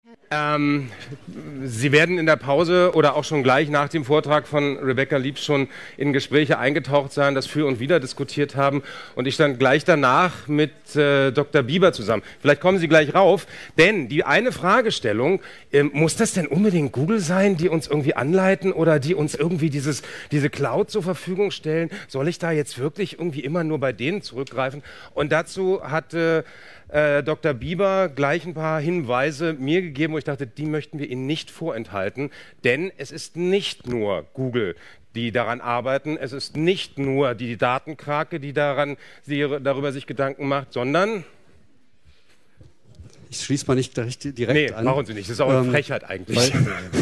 Sie werden in der Pause oder auch schon gleich nach dem Vortrag von Rebecca Liebs schon in Gespräche eingetaucht sein, das Für und Wider diskutiert haben. Und ich stand gleich danach mit Dr. Bieber zusammen. Vielleicht kommen Sie gleich rauf, denn die eine Fragestellung, muss das denn unbedingt Google sein, die uns irgendwie anleiten oder die uns irgendwie diese Cloud zur Verfügung stellen? Soll ich da jetzt wirklich irgendwie immer nur bei denen zurückgreifen? Und dazu hatte Dr. Bieber gleich ein paar Hinweise mir gegeben, wo ich dachte, die möchten wir Ihnen nicht vorenthalten, denn es ist nicht nur Google, die daran arbeiten, es ist nicht nur die Datenkrake, die darüber sich Gedanken macht, sondern... Ich schließe mal nicht direkt an. Nee, brauchen Sie nicht, das ist auch eine Frechheit eigentlich.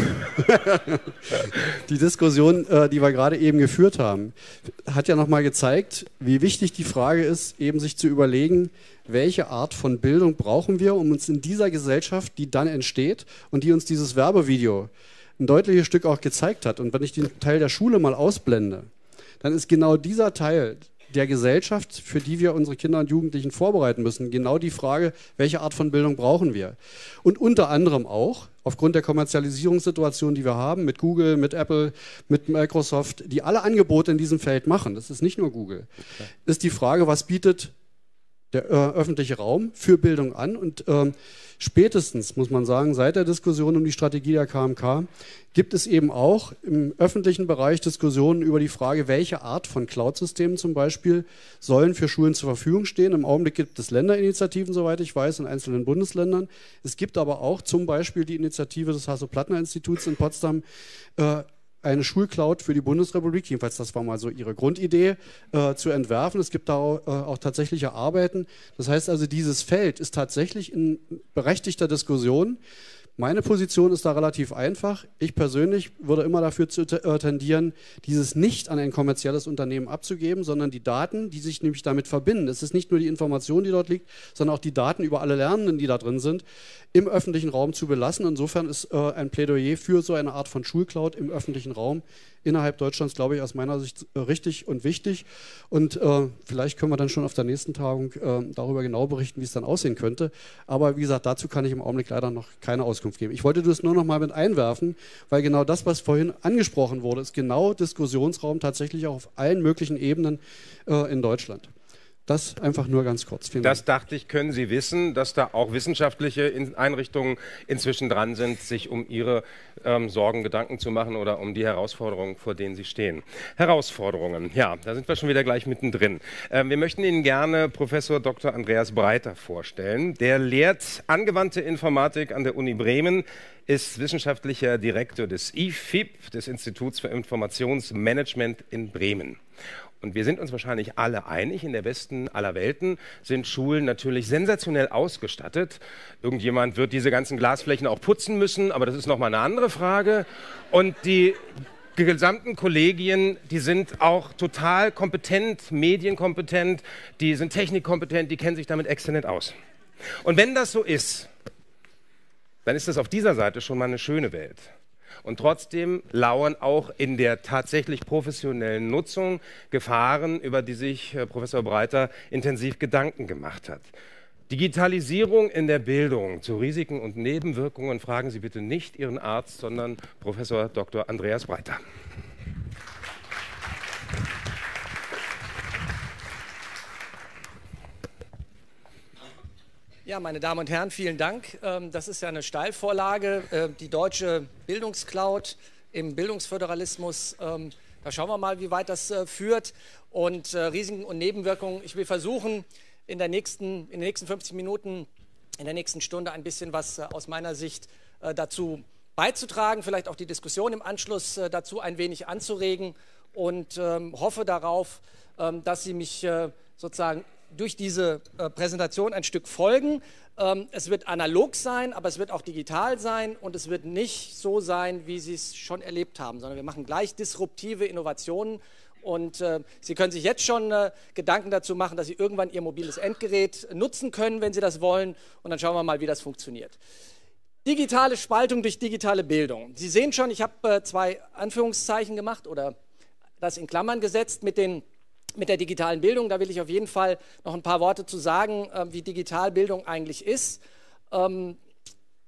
Die Diskussion, die wir gerade eben geführt haben, hat ja nochmal gezeigt, wie wichtig die Frage ist, eben sich zu überlegen, welche Art von Bildung brauchen wir, um uns in dieser Gesellschaft, die dann entsteht und die uns dieses Werbevideo ein deutliches Stück auch gezeigt hat. Und wenn ich den Teil der Schule mal ausblende, dann ist genau dieser Teil der Gesellschaft, für die wir unsere Kinder und Jugendlichen vorbereiten müssen, genau die Frage, welche Art von Bildung brauchen wir? Und unter anderem auch, aufgrund der Kommerzialisierungssituation, die wir haben, mit Google, mit Apple, mit Microsoft, die alle Angebote in diesem Feld machen, das ist nicht nur Google, ist die Frage, was bietet der öffentliche Raum für Bildung an? Und spätestens, muss man sagen, seit der Diskussion um die Strategie der KMK gibt es eben auch im öffentlichen Bereich Diskussionen über die Frage, welche Art von Cloud-Systemen zum Beispiel sollen für Schulen zur Verfügung stehen. Im Augenblick gibt es Länderinitiativen, soweit ich weiß, in einzelnen Bundesländern. Es gibt aber auch zum Beispiel die Initiative des Hasso-Plattner-Instituts in Potsdam, eine Schulcloud für die Bundesrepublik, jedenfalls das war mal so ihre Grundidee, zu entwerfen. Es gibt da auch tatsächliche Arbeiten. Das heißt also, dieses Feld ist tatsächlich in berechtigter Diskussion. Meine Position ist da relativ einfach. Ich persönlich würde immer dafür tendieren, dieses nicht an ein kommerzielles Unternehmen abzugeben, sondern die Daten, die sich nämlich damit verbinden. Es ist nicht nur die Information, die dort liegt, sondern auch die Daten über alle Lernenden, die da drin sind, im öffentlichen Raum zu belassen. Insofern ist ein Plädoyer für so eine Art von Schulcloud im öffentlichen Raum innerhalb Deutschlands, glaube ich, aus meiner Sicht richtig und wichtig. Und vielleicht können wir dann schon auf der nächsten Tagung darüber genau berichten, wie es dann aussehen könnte. Aber wie gesagt, dazu kann ich im Augenblick leider noch keine Auskunft geben. Ich wollte das nur noch mal mit einwerfen, weil genau das, was vorhin angesprochen wurde, ist genau Diskussionsraum tatsächlich auch auf allen möglichen Ebenen in Deutschland. Das einfach nur ganz kurz. Vielen Dank. Das dachte ich, können Sie wissen, dass da auch wissenschaftliche Einrichtungen inzwischen dran sind, sich um ihre Sorgen Gedanken zu machen oder um die Herausforderungen, vor denen sie stehen. Herausforderungen, ja, da sind wir schon wieder gleich mittendrin. Wir möchten Ihnen gerne Professor Dr. Andreas Breiter vorstellen. Der lehrt angewandte Informatik an der Uni Bremen, ist wissenschaftlicher Direktor des IFIP, des Instituts für Informationsmanagement in Bremen. Und wir sind uns wahrscheinlich alle einig, in der besten aller Welten sind Schulen natürlich sensationell ausgestattet. Irgendjemand wird diese ganzen Glasflächen auch putzen müssen, aber das ist nochmal eine andere Frage. Und die gesamten Kollegien, die sind auch total kompetent, medienkompetent, die sind technikkompetent, die kennen sich damit exzellent aus. Und wenn das so ist, dann ist das auf dieser Seite schon mal eine schöne Welt. Und trotzdem lauern auch in der tatsächlich professionellen Nutzung Gefahren, über die sich Professor Breiter intensiv Gedanken gemacht hat. Digitalisierung in der Bildung zu Risiken und Nebenwirkungen fragen Sie bitte nicht Ihren Arzt, sondern Professor Dr. Andreas Breiter. Ja, meine Damen und Herren, vielen Dank. Das ist ja eine Steilvorlage, die deutsche Bildungscloud im Bildungsföderalismus. Da schauen wir mal, wie weit das führt. Und Risiken und Nebenwirkungen. Ich will versuchen, in den nächsten 50 Minuten, in der nächsten Stunde ein bisschen was aus meiner Sicht dazu beizutragen, vielleicht auch die Diskussion im Anschluss dazu ein wenig anzuregen und hoffe darauf, dass Sie mich sozusagen durch diese Präsentation ein Stück folgen. Es wird analog sein, aber es wird auch digital sein und es wird nicht so sein, wie Sie es schon erlebt haben, sondern wir machen gleich disruptive Innovationen und Sie können sich jetzt schon Gedanken dazu machen, dass Sie irgendwann Ihr mobiles Endgerät nutzen können, wenn Sie das wollen, und dann schauen wir mal, wie das funktioniert. Digitale Spaltung durch digitale Bildung. Sie sehen schon, ich habe zwei Anführungszeichen gemacht oder das in Klammern gesetzt mit der digitalen Bildung. Da will ich auf jeden Fall noch ein paar Worte zu sagen, wie Digitalbildung eigentlich ist.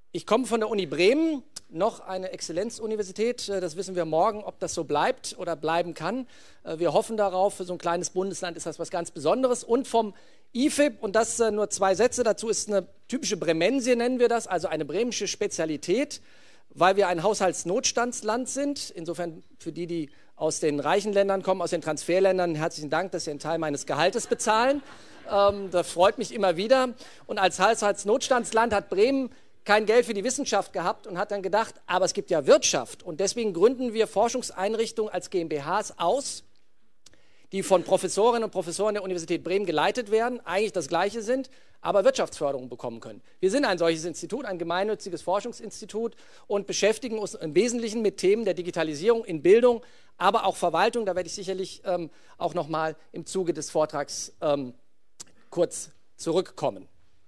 Ich komme von der Uni Bremen, noch eine Exzellenzuniversität. Das wissen wir morgen, ob das so bleibt oder bleiben kann. Wir hoffen darauf. Für so ein kleines Bundesland ist das was ganz Besonderes. Und vom IFIP, und das nur 2 Sätze dazu, ist eine typische Bremensie, nennen wir das, also eine bremische Spezialität, weil wir ein Haushaltsnotstandsland sind. Insofern für die, die aus den reichen Ländern kommen, aus den Transferländern, herzlichen Dank, dass Sie einen Teil meines Gehaltes bezahlen. Das freut mich immer wieder. Und als Haushaltsnotstandsland hat Bremen kein Geld für die Wissenschaft gehabt und hat dann gedacht, aber es gibt ja Wirtschaft. Und deswegen gründen wir Forschungseinrichtungen als GmbHs aus, die von Professorinnen und Professoren der Universität Bremen geleitet werden, eigentlich das Gleiche sind, aber Wirtschaftsförderung bekommen können. Wir sind ein solches Institut, ein gemeinnütziges Forschungsinstitut und beschäftigen uns im Wesentlichen mit Themen der Digitalisierung in Bildung, aber auch Verwaltung. Da werde ich sicherlich auch noch mal im Zuge des Vortrags kurz zurückkommen.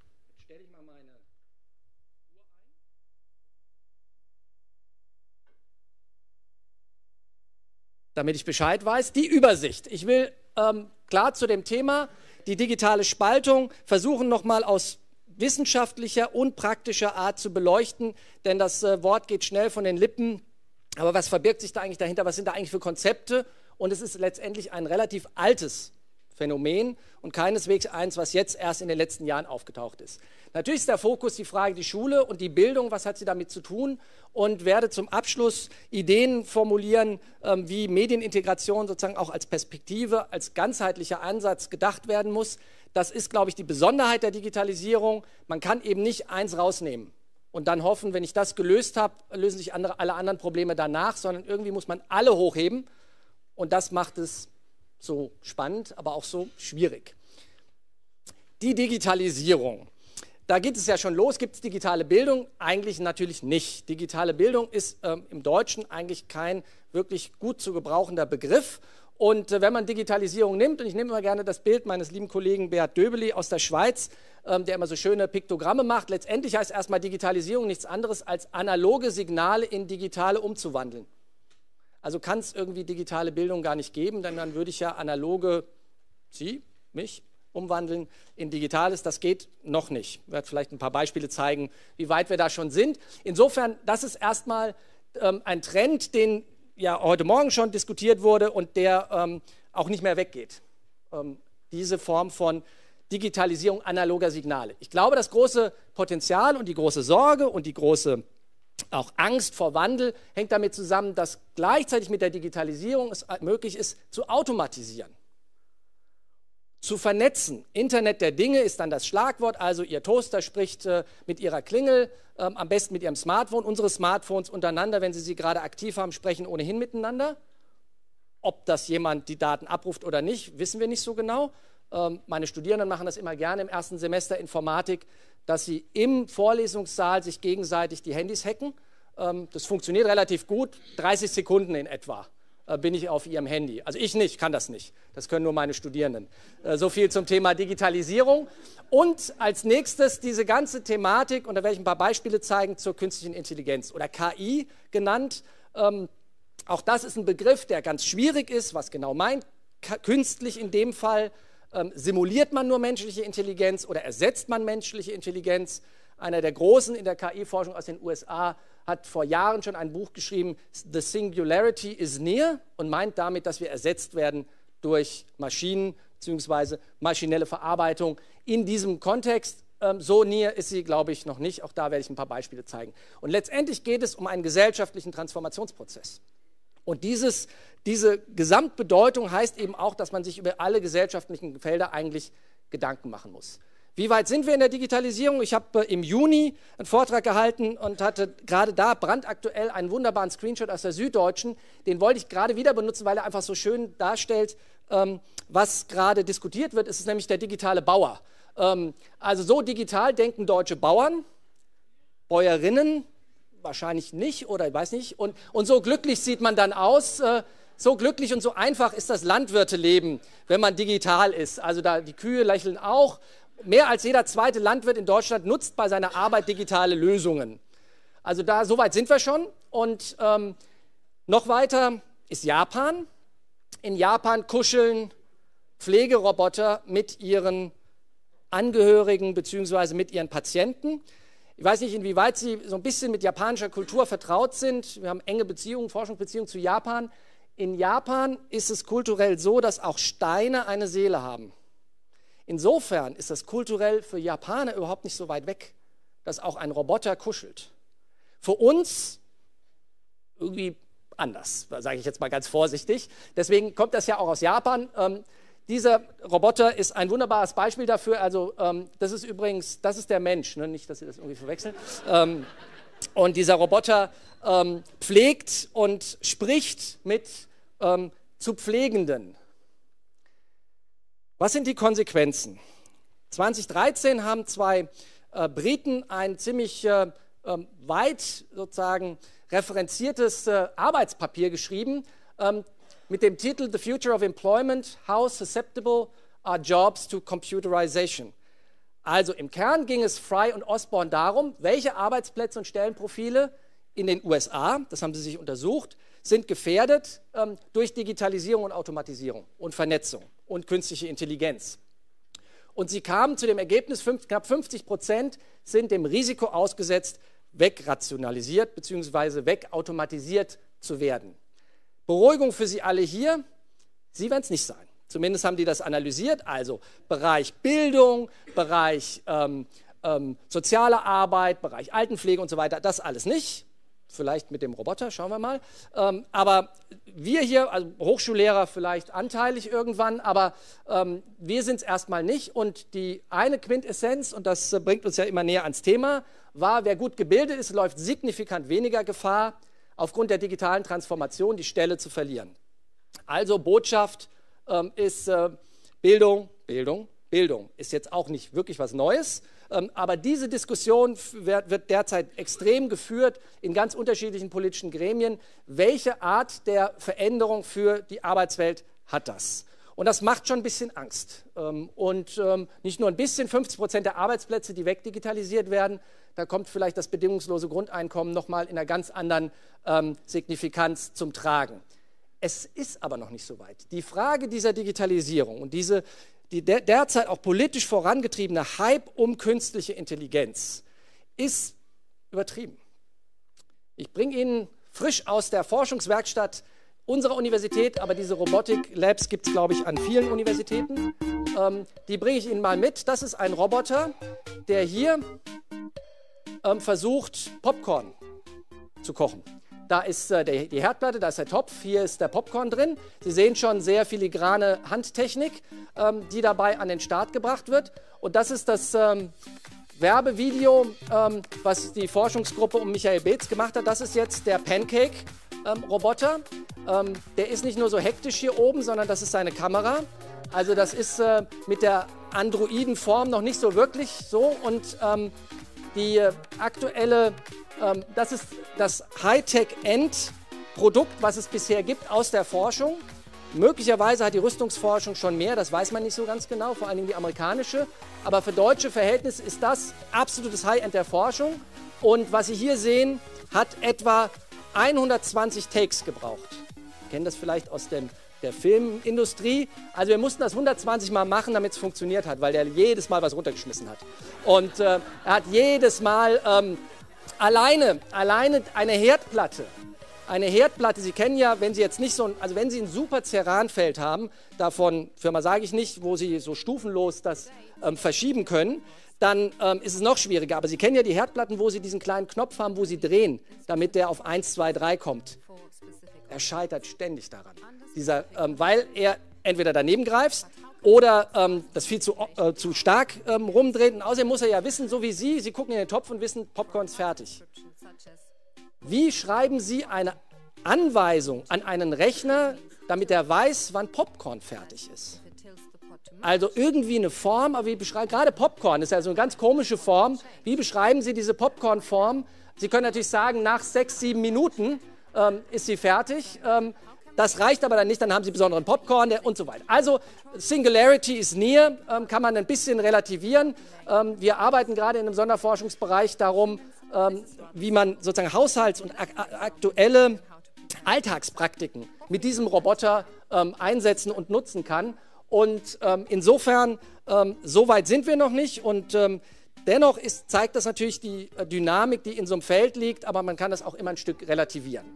Damit ich Bescheid weiß, die Übersicht. Ich will klar zu dem Thema, die digitale Spaltung, versuchen nochmal aus wissenschaftlicher und praktischer Art zu beleuchten, denn das Wort geht schnell von den Lippen. Aber was verbirgt sich da eigentlich dahinter? Was sind da eigentlich für Konzepte? Und es ist letztendlich ein relativ altes Phänomen und keineswegs eins, was jetzt erst in den letzten Jahren aufgetaucht ist. Natürlich ist der Fokus die Frage, die Schule und die Bildung, was hat sie damit zu tun? Und werde zum Abschluss Ideen formulieren, wie Medienintegration sozusagen auch als Perspektive, als ganzheitlicher Ansatz gedacht werden muss. Das ist, glaube ich, die Besonderheit der Digitalisierung. Man kann eben nicht eins rausnehmen und dann hoffen, wenn ich das gelöst habe, lösen sich alle anderen Probleme danach, sondern irgendwie muss man alle hochheben und das macht es so spannend, aber auch so schwierig. Die Digitalisierung. Da geht es ja schon los. Gibt es digitale Bildung? Eigentlich natürlich nicht. Digitale Bildung ist im Deutschen eigentlich kein wirklich gut zu gebrauchender Begriff. Und wenn man Digitalisierung nimmt, und ich nehme immer gerne das Bild meines lieben Kollegen Beat Döbeli aus der Schweiz, der immer so schöne Piktogramme macht, letztendlich heißt erstmal Digitalisierung nichts anderes als analoge Signale in digitale umzuwandeln. Also kann es irgendwie digitale Bildung gar nicht geben, denn dann würde ich ja analoge, mich, umwandeln in Digitales. Das geht noch nicht. Ich werde vielleicht ein paar Beispiele zeigen, wie weit wir da schon sind. Insofern, das ist erstmal ein Trend, den ja heute Morgen schon diskutiert wurde und der auch nicht mehr weggeht. Diese Form von Digitalisierung analoger Signale. Ich glaube, das große Potenzial und die große Sorge und die große auch Angst vor Wandel hängt damit zusammen, dass gleichzeitig mit der Digitalisierung es möglich ist, zu automatisieren, zu vernetzen. Internet der Dinge ist dann das Schlagwort, also Ihr Toaster spricht mit Ihrer Klingel, am besten mit Ihrem Smartphone. Unsere Smartphones untereinander, wenn Sie sie gerade aktiv haben, sprechen ohnehin miteinander. Ob das jemand die Daten abruft oder nicht, wissen wir nicht so genau. Meine Studierenden machen das immer gerne im ersten Semester Informatik, dass sie im Vorlesungssaal sich gegenseitig die Handys hacken. Das funktioniert relativ gut, 30 Sekunden in etwa bin ich auf ihrem Handy. Also ich nicht, kann das nicht. Das können nur meine Studierenden. So viel zum Thema Digitalisierung. Und als nächstes diese ganze Thematik, und da werde ich ein paar Beispiele zeigen, zur künstlichen Intelligenz oder KI genannt. Auch das ist ein Begriff, der ganz schwierig ist, was genau meint. Künstlich in dem Fall. Simuliert man nur menschliche Intelligenz oder ersetzt man menschliche Intelligenz? Einer der Großen in der KI-Forschung aus den USA hat vor Jahren schon ein Buch geschrieben, The Singularity is Near, und meint damit, dass wir ersetzt werden durch Maschinen bzw. maschinelle Verarbeitung. In diesem Kontext, so near ist sie, glaube ich, noch nicht. Auch da werde ich ein paar Beispiele zeigen. Und letztendlich geht es um einen gesellschaftlichen Transformationsprozess. Und diese Gesamtbedeutung heißt eben auch, dass man sich über alle gesellschaftlichen Felder eigentlich Gedanken machen muss. Wie weit sind wir in der Digitalisierung? Ich habe im Juni einen Vortrag gehalten und hatte gerade da brandaktuell einen wunderbaren Screenshot aus der Süddeutschen. Den wollte ich gerade wieder benutzen, weil er einfach so schön darstellt, was gerade diskutiert wird. Es ist nämlich der digitale Bauer. Also so digital denken deutsche Bauern, Bäuerinnen, wahrscheinlich nicht oder ich weiß nicht. Und so glücklich sieht man dann aus. So glücklich und so einfach ist das Landwirteleben, wenn man digital ist. Also da die Kühe lächeln auch. Mehr als jeder zweite Landwirt in Deutschland nutzt bei seiner Arbeit digitale Lösungen. Also da, so weit sind wir schon. Und noch weiter ist Japan. In Japan kuscheln Pflegeroboter mit ihren Angehörigen bzw. mit ihren Patienten. Ich weiß nicht, inwieweit Sie so ein bisschen mit japanischer Kultur vertraut sind. Wir haben enge Beziehungen, Forschungsbeziehungen zu Japan. In Japan ist es kulturell so, dass auch Steine eine Seele haben. Insofern ist das kulturell für Japaner überhaupt nicht so weit weg, dass auch ein Roboter kuschelt. Für uns irgendwie anders, sage ich jetzt mal ganz vorsichtig. Deswegen kommt das ja auch aus Japan. Dieser Roboter ist ein wunderbares Beispiel dafür. Also das ist übrigens, das ist der Mensch, ne? Nicht, dass Sie das irgendwie verwechseln. Und dieser Roboter pflegt und spricht mit zu Pflegenden. Was sind die Konsequenzen? 2013 haben zwei Briten ein ziemlich weit sozusagen referenziertes Arbeitspapier geschrieben mit dem Titel The Future of Employment, How Susceptible Are Jobs to Computerization? Also im Kern ging es Fry und Osborne darum, welche Arbeitsplätze und Stellenprofile in den USA, das haben sie sich untersucht, sind gefährdet durch Digitalisierung und Automatisierung und Vernetzung und künstliche Intelligenz. Und sie kamen zu dem Ergebnis, knapp 50% sind dem Risiko ausgesetzt, wegrationalisiert bzw. wegautomatisiert zu werden. Beruhigung für Sie alle hier, Sie werden es nicht sein. Zumindest haben die das analysiert, also Bereich Bildung, Bereich soziale Arbeit, Bereich Altenpflege und so weiter, das alles nicht. Vielleicht mit dem Roboter, schauen wir mal. Aber wir hier, also Hochschullehrer vielleicht anteilig irgendwann, aber wir sind es erstmal nicht. Und die eine Quintessenz, und das bringt uns ja immer näher ans Thema, war, wer gut gebildet ist, läuft signifikant weniger Gefahr, aufgrund der digitalen Transformation die Stelle zu verlieren. Also Botschaft ist Bildung, Bildung, Bildung. Ist jetzt auch nicht wirklich was Neues. Aber diese Diskussion wird derzeit extrem geführt in ganz unterschiedlichen politischen Gremien. Welche Art der Veränderung für die Arbeitswelt hat das? Und das macht schon ein bisschen Angst. Und nicht nur ein bisschen, 50% der Arbeitsplätze, die wegdigitalisiert werden, da kommt vielleicht das bedingungslose Grundeinkommen nochmal in einer ganz anderen Signifikanz zum Tragen. Es ist aber noch nicht so weit. Die Frage dieser Digitalisierung und die derzeit auch politisch vorangetriebene Hype um künstliche Intelligenz ist übertrieben. Ich bringe Ihnen frisch aus der Forschungswerkstatt unserer Universität, aber diese Robotik-Labs gibt es, glaube ich, an vielen Universitäten. Die bringe ich Ihnen mal mit. Das ist ein Roboter, der hier versucht, Popcorn zu kochen. Da ist die Herdplatte, da ist der Topf, hier ist der Popcorn drin. Sie sehen schon sehr filigrane Handtechnik, die dabei an den Start gebracht wird. Und das ist das Werbevideo, was die Forschungsgruppe um Michael Beetz gemacht hat. Das ist jetzt der Pancake-Roboter. Der ist nicht nur so hektisch hier oben, sondern das ist seine Kamera. Also das ist mit der Androidenform noch nicht so wirklich so. Und die aktuelle, das ist das Hightech-End-Produkt, was es bisher gibt aus der Forschung. Möglicherweise hat die Rüstungsforschung schon mehr, das weiß man nicht so ganz genau, vor allem die amerikanische. Aber für deutsche Verhältnisse ist das absolutes High-End der Forschung. Und was Sie hier sehen, hat etwa 120 Takes gebraucht. Sie kennen das vielleicht aus der Filmindustrie. Also wir mussten das 120 Mal machen, damit es funktioniert hat, weil der jedes Mal was runtergeschmissen hat. Und er hat jedes Mal alleine eine Herdplatte. Eine Herdplatte, Sie kennen ja, wenn Sie jetzt nicht so, also wenn Sie ein super Ceranfeld haben, davon, Firma sage ich nicht, wo Sie so stufenlos das verschieben können, dann ist es noch schwieriger. Aber Sie kennen ja die Herdplatten, wo Sie diesen kleinen Knopf haben, wo Sie drehen, damit der auf 1, 2, 3 kommt. Er scheitert ständig daran. Weil er entweder daneben greift oder das viel zu stark rumdreht. Und außerdem muss er ja wissen, so wie Sie gucken in den Topf und wissen, Popcorn ist fertig. Wie schreiben Sie eine Anweisung an einen Rechner, damit er weiß, wann Popcorn fertig ist? Also irgendwie eine Form, aber wie beschreiben, gerade Popcorn ist ja so eine ganz komische Form. Wie beschreiben Sie diese Popcorn-Form? Sie können natürlich sagen, nach 6, 7 Minuten ist sie fertig. Das reicht aber dann nicht, dann haben Sie besonderen Popcorn und so weiter. Also Singularity is near, kann man ein bisschen relativieren. Wir arbeiten gerade in einem Sonderforschungsbereich darum, wie man sozusagen Haushalts- und aktuelle Alltagspraktiken mit diesem Roboter einsetzen und nutzen kann. Und insofern, so weit sind wir noch nicht. Und Dennoch zeigt das natürlich die Dynamik, die in so einem Feld liegt, aber man kann das auch immer ein Stück relativieren.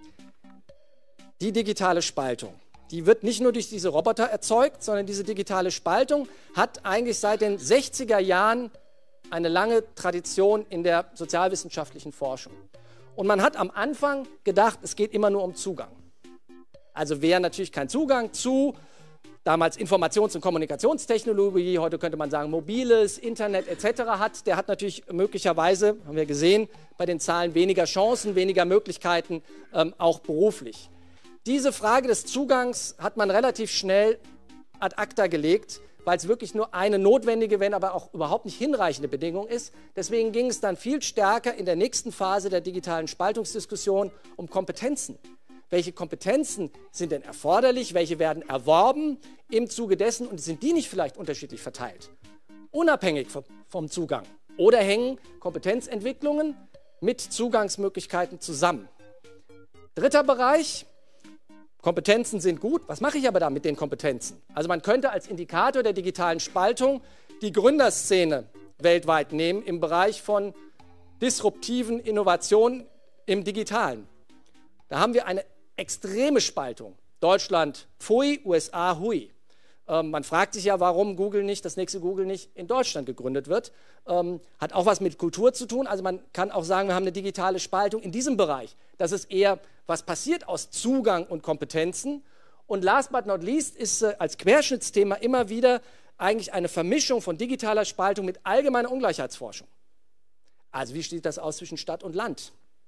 Die digitale Spaltung, die wird nicht nur durch diese Roboter erzeugt, sondern diese digitale Spaltung hat eigentlich seit den 60er Jahren eine lange Tradition in der sozialwissenschaftlichen Forschung. Und man hat am Anfang gedacht, es geht immer nur um Zugang. Also wer natürlich keinen Zugang zu damals Informations- und Kommunikationstechnologie, heute könnte man sagen mobiles, Internet etc. hat, der hat natürlich möglicherweise, haben wir gesehen, bei den Zahlen weniger Chancen, weniger Möglichkeiten, auch beruflich. Diese Frage des Zugangs hat man relativ schnell ad acta gelegt, weil es wirklich nur eine notwendige, wenn aber auch überhaupt nicht hinreichende Bedingung ist. Deswegen ging es dann viel stärker in der nächsten Phase der digitalen Spaltungsdiskussion um Kompetenzen. Welche Kompetenzen sind denn erforderlich? Welche werden erworben im Zuge dessen? Und sind die nicht vielleicht unterschiedlich verteilt? Unabhängig vom Zugang. Oder hängen Kompetenzentwicklungen mit Zugangsmöglichkeiten zusammen? Dritter Bereich. Kompetenzen sind gut. Was mache ich aber da mit den Kompetenzen? Also man könnte als Indikator der digitalen Spaltung die Gründerszene weltweit nehmen im Bereich von disruptiven Innovationen im Digitalen. Da haben wir eine extreme Spaltung. Deutschland Pfui, USA Hui. Man fragt sich ja, warum das nächste Google nicht in Deutschland gegründet wird. Hat auch was mit Kultur zu tun. Also man kann auch sagen, wir haben eine digitale Spaltung in diesem Bereich. Das ist eher, was passiert aus Zugang und Kompetenzen. Und last but not least ist als Querschnittsthema immer wieder eigentlich eine Vermischung von digitaler Spaltung mit allgemeiner Ungleichheitsforschung. Also wie sieht das aus zwischen Stadt und Land?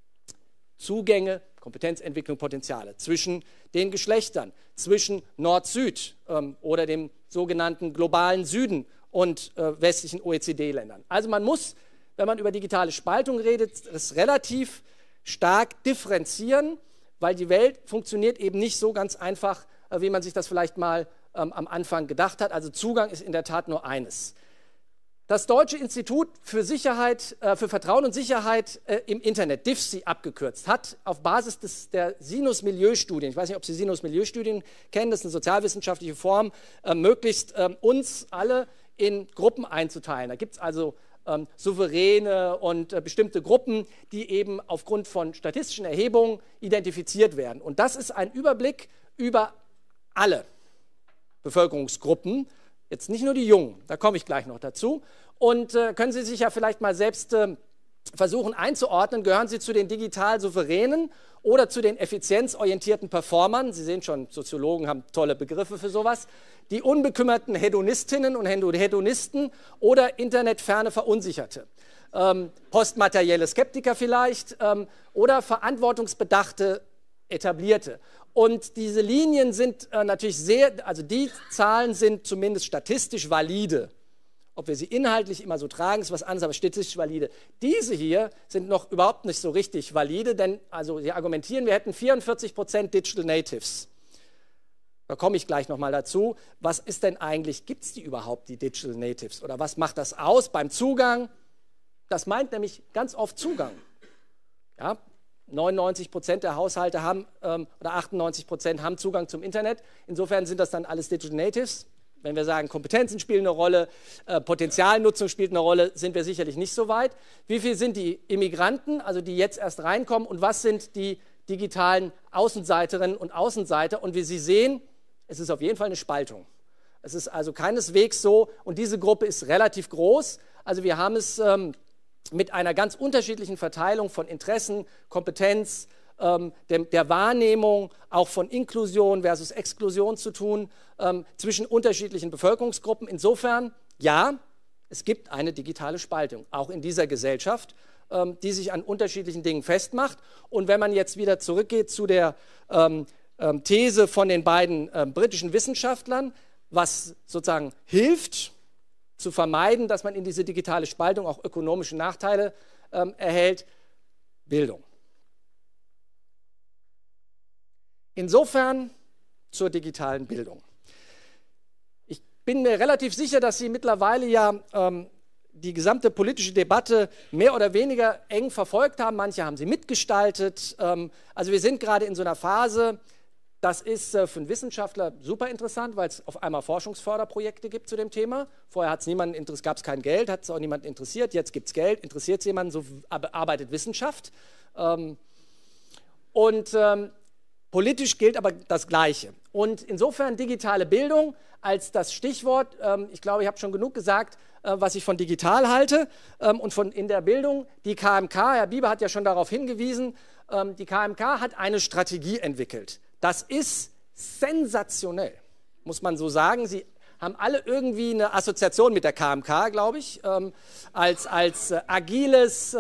Zugänge, Kompetenzentwicklung, Potenziale zwischen den Geschlechtern, zwischen Nord-Süd oder dem sogenannten globalen Süden und westlichen OECD-Ländern. Also man muss, wenn man über digitale Spaltung redet, es relativ stark differenzieren, weil die Welt funktioniert eben nicht so ganz einfach, wie man sich das vielleicht mal am Anfang gedacht hat. Also Zugang ist in der Tat nur eines. Das Deutsche Institut für Vertrauen und Sicherheit im Internet, DIFSI abgekürzt, hat auf Basis der Sinus-Milieu-Studien, ich weiß nicht, ob Sie Sinus-Milieu-Studien kennen, das ist eine sozialwissenschaftliche Form, möglichst uns alle in Gruppen einzuteilen. Da gibt es also souveräne und bestimmte Gruppen, die eben aufgrund von statistischen Erhebungen identifiziert werden. Und das ist ein Überblick über alle Bevölkerungsgruppen, jetzt nicht nur die Jungen, da komme ich gleich noch dazu. Und können Sie sich ja vielleicht mal selbst versuchen einzuordnen, gehören Sie zu den digital Souveränen oder zu den effizienzorientierten Performern? Sie sehen schon, Soziologen haben tolle Begriffe für sowas. Die unbekümmerten Hedonistinnen und Hedonisten oder internetferne Verunsicherte. Postmaterielle Skeptiker vielleicht oder verantwortungsbedachte Etablierte. Und diese Linien sind natürlich also die Zahlen sind zumindest statistisch valide. Ob wir sie inhaltlich immer so tragen, ist was anderes, aber statistisch valide. Diese hier sind noch überhaupt nicht so richtig valide, denn also sie argumentieren, wir hätten 44% Digital Natives. Da komme ich gleich nochmal dazu. Was ist denn eigentlich, gibt es die überhaupt, die Digital Natives? Oder was macht das aus beim Zugang? Das meint nämlich ganz oft Zugang. Ja? 99% der Haushalte haben oder 98% haben Zugang zum Internet. Insofern sind das dann alles Digital Natives. Wenn wir sagen, Kompetenzen spielen eine Rolle, Potenzialnutzung spielt eine Rolle, sind wir sicherlich nicht so weit. Wie viel sind die Immigranten, also die jetzt erst reinkommen, und was sind die digitalen Außenseiterinnen und Außenseiter? Und wie Sie sehen, es ist auf jeden Fall eine Spaltung. Es ist also keineswegs so, und diese Gruppe ist relativ groß. Also wir haben es mit einer ganz unterschiedlichen Verteilung von Interessen, Kompetenz, der Wahrnehmung auch von Inklusion versus Exklusion zu tun, zwischen unterschiedlichen Bevölkerungsgruppen. Insofern, ja, es gibt eine digitale Spaltung, auch in dieser Gesellschaft, die sich an unterschiedlichen Dingen festmacht. Und wenn man jetzt wieder zurückgeht zu der These von den beiden britischen Wissenschaftlern, was sozusagen hilft, zu vermeiden, dass man in diese digitale Spaltung auch ökonomische Nachteile erhält, Bildung. Insofern zur digitalen Bildung. Ich bin mir relativ sicher, dass Sie mittlerweile ja die gesamte politische Debatte mehr oder weniger eng verfolgt haben. Manche haben sie mitgestaltet. Also wir sind gerade in so einer Phase, Das ist für einen Wissenschaftler super interessant, weil es auf einmal Forschungsförderprojekte gibt zu dem Thema. Vorher gab es kein Geld, hat es auch niemanden interessiert. Jetzt gibt es Geld, interessiert es jemanden, so arbeitet Wissenschaft. Politisch gilt aber das Gleiche. Und insofern digitale Bildung als das Stichwort, ich glaube, ich habe schon genug gesagt, was ich von digital halte und von in der Bildung. Die KMK, Herr Bieber hat ja schon darauf hingewiesen, die KMK hat eine Strategie entwickelt. Das ist sensationell, muss man so sagen. Sie haben alle irgendwie eine Assoziation mit der KMK, glaube ich, als agiles,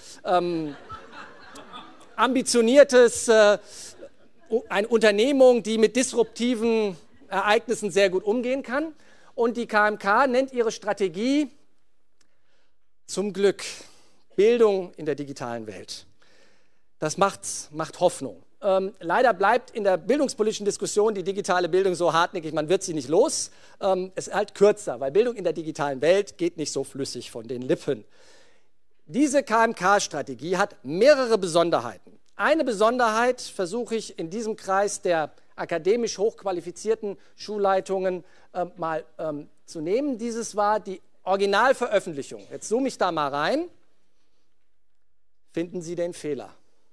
ambitioniertes, eine Unternehmung, die mit disruptiven Ereignissen sehr gut umgehen kann. Und die KMK nennt ihre Strategie zum Glück Bildung in der digitalen Welt. Das macht Hoffnung. Leider bleibt in der bildungspolitischen Diskussion die digitale Bildung so hartnäckig, man wird sie nicht los. Es ist halt kürzer, weil Bildung in der digitalen Welt geht nicht so flüssig von den Lippen. Diese KMK-Strategie hat mehrere Besonderheiten. Eine Besonderheit versuche ich in diesem Kreis der akademisch hochqualifizierten Schulleitungen mal zu nehmen. Dieses war die Originalveröffentlichung. Jetzt zoome ich da mal rein. Finden Sie den Fehler?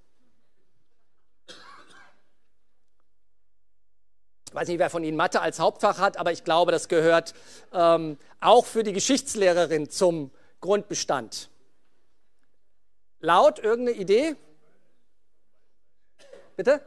Ich weiß nicht, wer von Ihnen Mathe als Hauptfach hat, aber ich glaube, das gehört auch für die Geschichtslehrerin zum Grundbestand. Laut, irgendeine Idee? Bitte?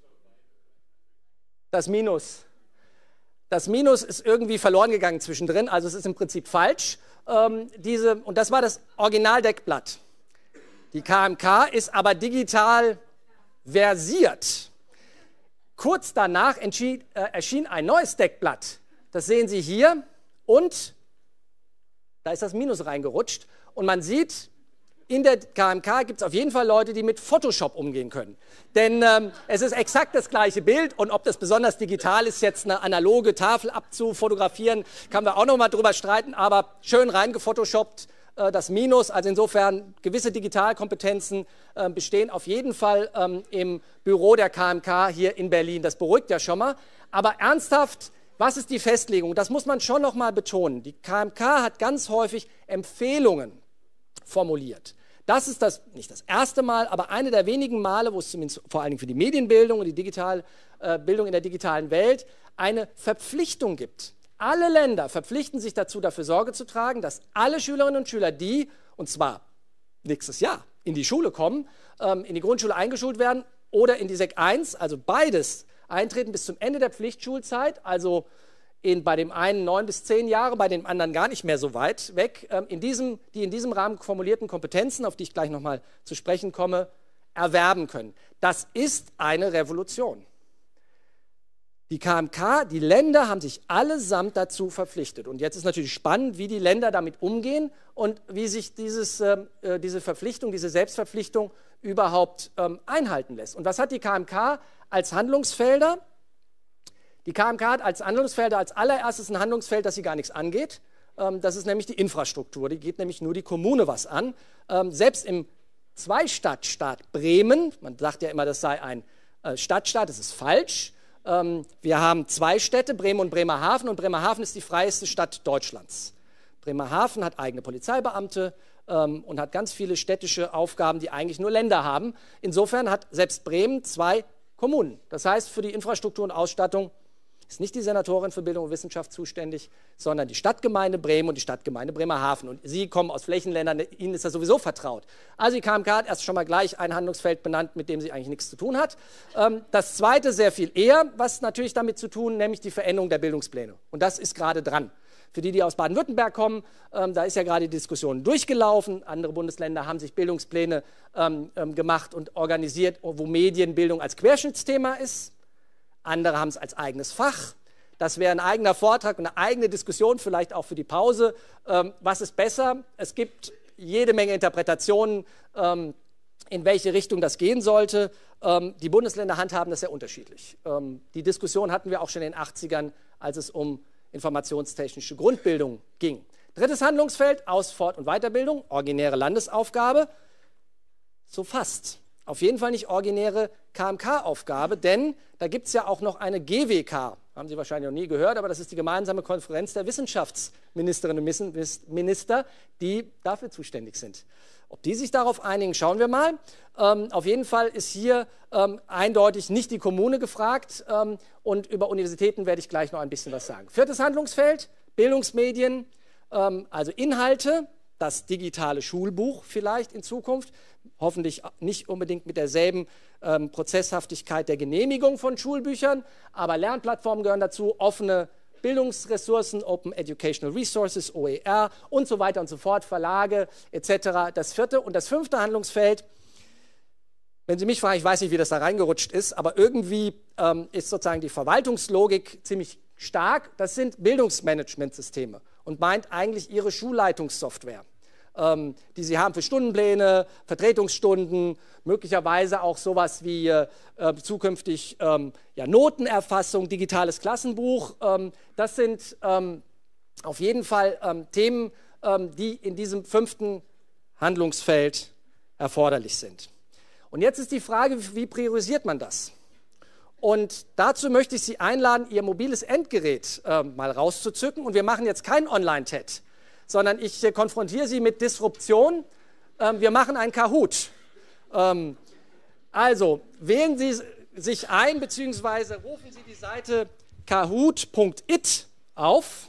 Das Minus. Das Minus ist irgendwie verloren gegangen zwischendrin, also es ist im Prinzip falsch. Und das war das Originaldeckblatt. Die KMK ist aber digital versiert. Kurz danach erschien ein neues Deckblatt. Das sehen Sie hier. Und da ist das Minus reingerutscht. Und man sieht, in der KMK gibt es auf jeden Fall Leute, die mit Photoshop umgehen können. Denn es ist exakt das gleiche Bild. Und ob das besonders digital ist, jetzt eine analoge Tafel abzufotografieren, kann man auch noch mal drüber streiten. Aber schön reingefotoshoppt. Das Minus, also insofern gewisse Digitalkompetenzen bestehen auf jeden Fall im Büro der KMK hier in Berlin. Das beruhigt ja schon mal. Aber ernsthaft, was ist die Festlegung? Das muss man schon noch mal betonen. Die KMK hat ganz häufig Empfehlungen formuliert. Das ist nicht das erste Mal, aber eine der wenigen Male, wo es zumindest vor allen Dingen für die Medienbildung und die Bildung in der digitalen Welt eine Verpflichtung gibt. Alle Länder verpflichten sich dazu, dafür Sorge zu tragen, dass alle Schülerinnen und Schüler, die, und zwar nächstes Jahr, in die Schule kommen, in die Grundschule eingeschult werden oder in die Sek 1, also beides eintreten bis zum Ende der Pflichtschulzeit, also bei dem einen 9 bis 10 Jahre, bei dem anderen gar nicht mehr so weit weg, die in diesem Rahmen formulierten Kompetenzen, auf die ich gleich nochmal zu sprechen komme, erwerben können. Das ist eine Revolution. Die KMK, die Länder haben sich allesamt dazu verpflichtet. Und jetzt ist natürlich spannend, wie die Länder damit umgehen und wie sich diese Verpflichtung, diese Selbstverpflichtung überhaupt einhalten lässt. Und was hat die KMK als Handlungsfelder? Die KMK hat als Handlungsfelder als allererstes ein Handlungsfeld, das sie gar nichts angeht. Das ist nämlich die Infrastruktur. Die geht nämlich nur die Kommune was an. Selbst im Zwei-Stadt-Staat Bremen, man sagt ja immer, das sei ein Stadtstaat, das ist falsch. Wir haben 2 Städte, Bremen und Bremerhaven, und Bremerhaven ist die freieste Stadt Deutschlands. Bremerhaven hat eigene Polizeibeamte und hat ganz viele städtische Aufgaben, die eigentlich nur Länder haben. Insofern hat selbst Bremen 2 Kommunen. Das heißt, für die Infrastruktur und Ausstattung ist nicht die Senatorin für Bildung und Wissenschaft zuständig, sondern die Stadtgemeinde Bremen und die Stadtgemeinde Bremerhaven. Und Sie kommen aus Flächenländern, Ihnen ist das sowieso vertraut. Also die KMK hat erst schon mal gleich ein Handlungsfeld benannt, mit dem sie eigentlich nichts zu tun hat. Das zweite sehr viel eher, was natürlich damit zu tun, nämlich die Veränderung der Bildungspläne. Und das ist gerade dran. Für die aus Baden-Württemberg kommen, da ist ja gerade die Diskussion durchgelaufen. Andere Bundesländer haben sich Bildungspläne gemacht und organisiert, wo Medienbildung als Querschnittsthema ist. Andere haben es als eigenes Fach. Das wäre ein eigener Vortrag und eine eigene Diskussion, vielleicht auch für die Pause. Was ist besser? Es gibt jede Menge Interpretationen, in welche Richtung das gehen sollte. Die Bundesländer handhaben das sehr unterschiedlich. Die Diskussion hatten wir auch schon in den 80ern, als es um informationstechnische Grundbildung ging. Drittes Handlungsfeld, Aus-, Fort- und Weiterbildung, originäre Landesaufgabe. So fast. auf jeden Fall nicht originäre KMK-Aufgabe, denn da gibt es ja auch noch eine GWK. Haben Sie wahrscheinlich noch nie gehört, aber das ist die gemeinsame Konferenz der Wissenschaftsministerinnen und Minister, die dafür zuständig sind. Ob die sich darauf einigen, schauen wir mal. Auf jeden Fall ist hier eindeutig nicht die Kommune gefragt und über Universitäten werde ich gleich noch ein bisschen was sagen. Viertes Handlungsfeld, Bildungsmedien, also Inhalte, das digitale Schulbuch vielleicht in Zukunft, hoffentlich nicht unbedingt mit derselben Prozesshaftigkeit der Genehmigung von Schulbüchern, aber Lernplattformen gehören dazu, offene Bildungsressourcen, Open Educational Resources, OER und so weiter und so fort, Verlage etc. Das vierte und das fünfte Handlungsfeld, wenn Sie mich fragen, ich weiß nicht, wie das da reingerutscht ist, aber irgendwie ist sozusagen die Verwaltungslogik ziemlich stark. Das sind Bildungsmanagementsysteme und meint eigentlich Ihre Schulleitungssoftware, die Sie haben für Stundenpläne, Vertretungsstunden, möglicherweise auch sowas wie zukünftig ja, Notenerfassung, digitales Klassenbuch. Das sind auf jeden Fall Themen, die in diesem fünften Handlungsfeld erforderlich sind. Und jetzt ist die Frage, wie priorisiert man das? Und dazu möchte ich Sie einladen, Ihr mobiles Endgerät mal rauszuzücken. Und wir machen jetzt kein Online-TED, sondern ich konfrontiere Sie mit Disruption. Wir machen ein Kahoot. Also wählen Sie sich ein, beziehungsweise rufen Sie die Seite kahoot.it auf.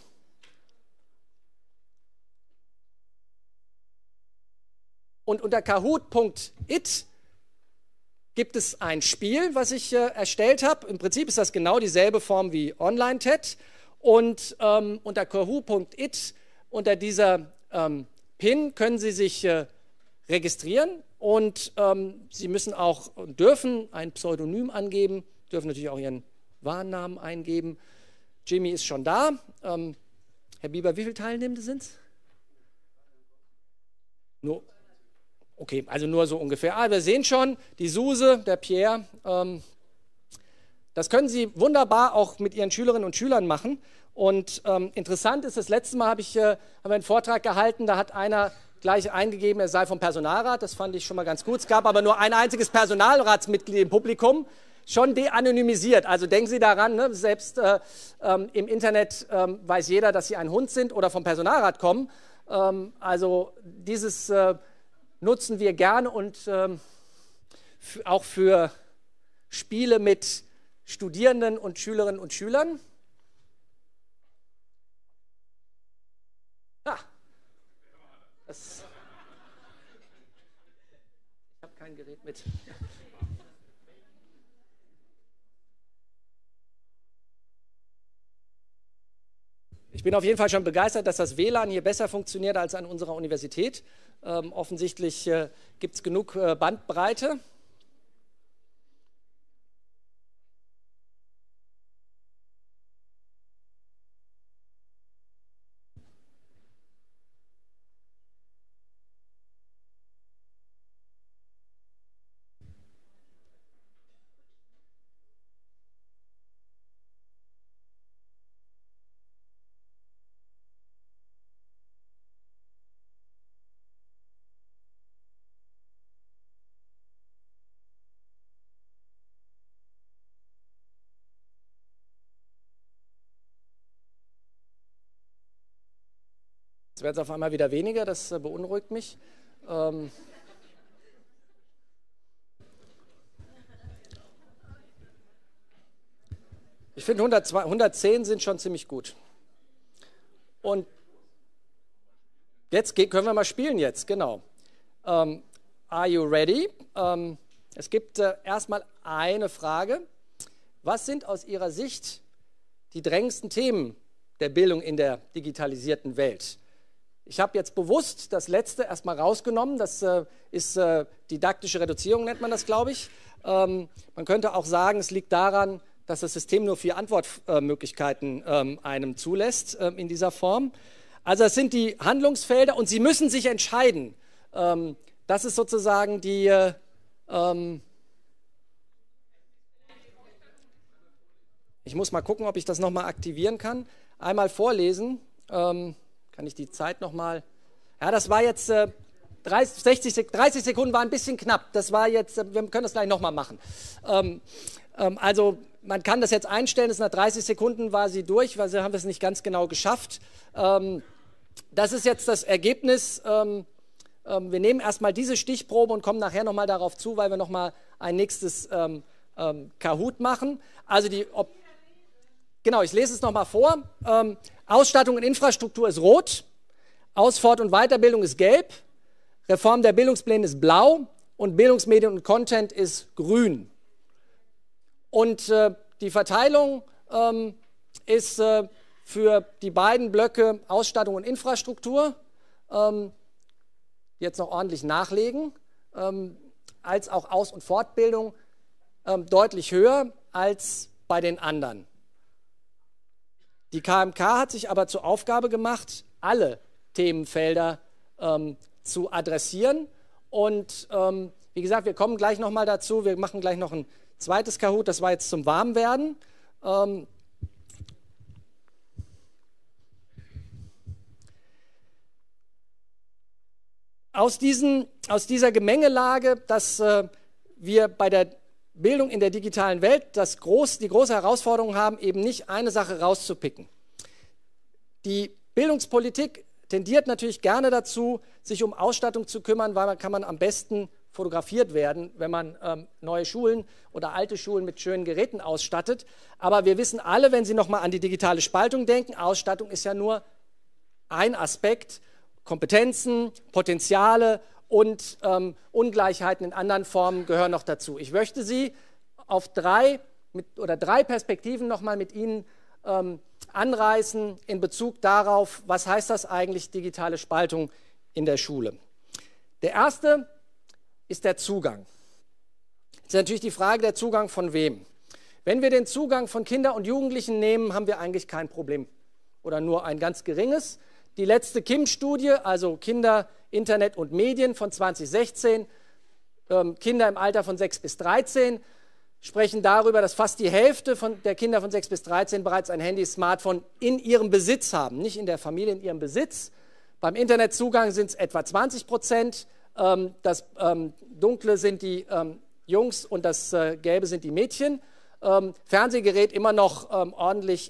Und unter kahoot.it gibt es ein Spiel, was ich erstellt habe. Im Prinzip ist das genau dieselbe Form wie Online-TED. Und unter kahoot.it, unter dieser PIN, können Sie sich registrieren. Und Sie müssen auch, dürfen ein Pseudonym angeben, dürfen natürlich auch Ihren wahren Namen eingeben. Jimmy ist schon da. Herr Bieber, wie viele Teilnehmende sind es? Nur. Okay, also nur so ungefähr. Wir sehen schon, die Suse, der Pierre, das können Sie wunderbar auch mit Ihren Schülerinnen und Schülern machen. Und interessant ist, das letzte Mal haben wir einen Vortrag gehalten, da hat einer gleich eingegeben, er sei vom Personalrat. Das fand ich schon mal ganz gut. Es gab aber nur ein einziges Personalratsmitglied im Publikum, schon de-anonymisiert. Also denken Sie daran, ne? Selbst im Internet weiß jeder, dass Sie ein Hund sind oder vom Personalrat kommen. Also dieses nutzen wir gerne und auch für Spiele mit Studierenden und Schülerinnen und Schülern. Ah, ich habe kein Gerät mit. Ich bin auf jeden Fall schon begeistert, dass das WLAN hier besser funktioniert als an unserer Universität. Offensichtlich gibt es genug Bandbreite. Jetzt werden es auf einmal wieder weniger, das beunruhigt mich. Ich finde 110 sind schon ziemlich gut. Und jetzt können wir mal spielen jetzt, genau. Are you ready? Es gibt erstmal eine Frage. Was sind aus Ihrer Sicht die drängendsten Themen der Bildung in der digitalisierten Welt? Ich habe jetzt bewusst das letzte erstmal rausgenommen. Das ist didaktische Reduzierung, nennt man das, glaube ich. Man könnte auch sagen, es liegt daran, dass das System nur 4 Antwortmöglichkeiten einem zulässt in dieser Form. Also das sind die Handlungsfelder und Sie müssen sich entscheiden. Das ist sozusagen die... ich muss mal gucken, ob ich das nochmal aktivieren kann. Einmal vorlesen. Kann ich die Zeit nochmal... Ja, das war jetzt 30 Sekunden war ein bisschen knapp. Das war jetzt, wir können das gleich nochmal machen. Also man kann das jetzt einstellen, nach 30 Sekunden war sie durch, weil sie haben es nicht ganz genau geschafft. Das ist jetzt das Ergebnis. Wir nehmen erstmal diese Stichprobe und kommen nachher nochmal darauf zu, weil wir nochmal ein nächstes Kahoot machen. Also genau, ich lese es nochmal vor. Ausstattung und Infrastruktur ist rot, Aus-, Fort- und Weiterbildung ist gelb, Reform der Bildungspläne ist blau und Bildungsmedien und Content ist grün. Und die Verteilung ist für die beiden Blöcke Ausstattung und Infrastruktur, jetzt noch ordentlich nachlegen, als auch Aus- und Fortbildung deutlich höher als bei den anderen. Die KMK hat sich aber zur Aufgabe gemacht, alle Themenfelder zu adressieren. Und wie gesagt, wir kommen gleich nochmal dazu. Wir machen gleich noch ein zweites Kahoot. Das war jetzt zum Warmwerden. Aus dieser Gemengelage, dass wir bei der Bildung in der digitalen Welt die große Herausforderung haben, eben nicht eine Sache rauszupicken. Die Bildungspolitik tendiert natürlich gerne dazu, sich um Ausstattung zu kümmern, weil man kann am besten fotografiert werden, wenn man neue Schulen oder alte Schulen mit schönen Geräten ausstattet. Aber wir wissen alle, wenn Sie nochmal an die digitale Spaltung denken, Ausstattung ist ja nur ein Aspekt. Kompetenzen, Potenziale und Ungleichheiten in anderen Formen gehören noch dazu. Ich möchte Sie auf drei Perspektiven nochmal mit Ihnen anreißen in Bezug darauf, was heißt das eigentlich, digitale Spaltung in der Schule. Der erste ist der Zugang. Jetzt ist natürlich die Frage, der Zugang von wem? Wenn wir den Zugang von Kindern und Jugendlichen nehmen, haben wir eigentlich kein Problem oder nur ein ganz geringes. Die letzte KIM-Studie, also Kinder, Internet und Medien von 2016, Kinder im Alter von 6 bis 13, sprechen darüber, dass fast die Hälfte der Kinder von 6 bis 13 bereits ein Handy, Smartphone in ihrem Besitz haben. Nicht in der Familie, in ihrem Besitz. Beim Internetzugang sind es etwa 20%. Das Dunkle sind die Jungs und das Gelbe sind die Mädchen. Fernsehgerät immer noch ordentlich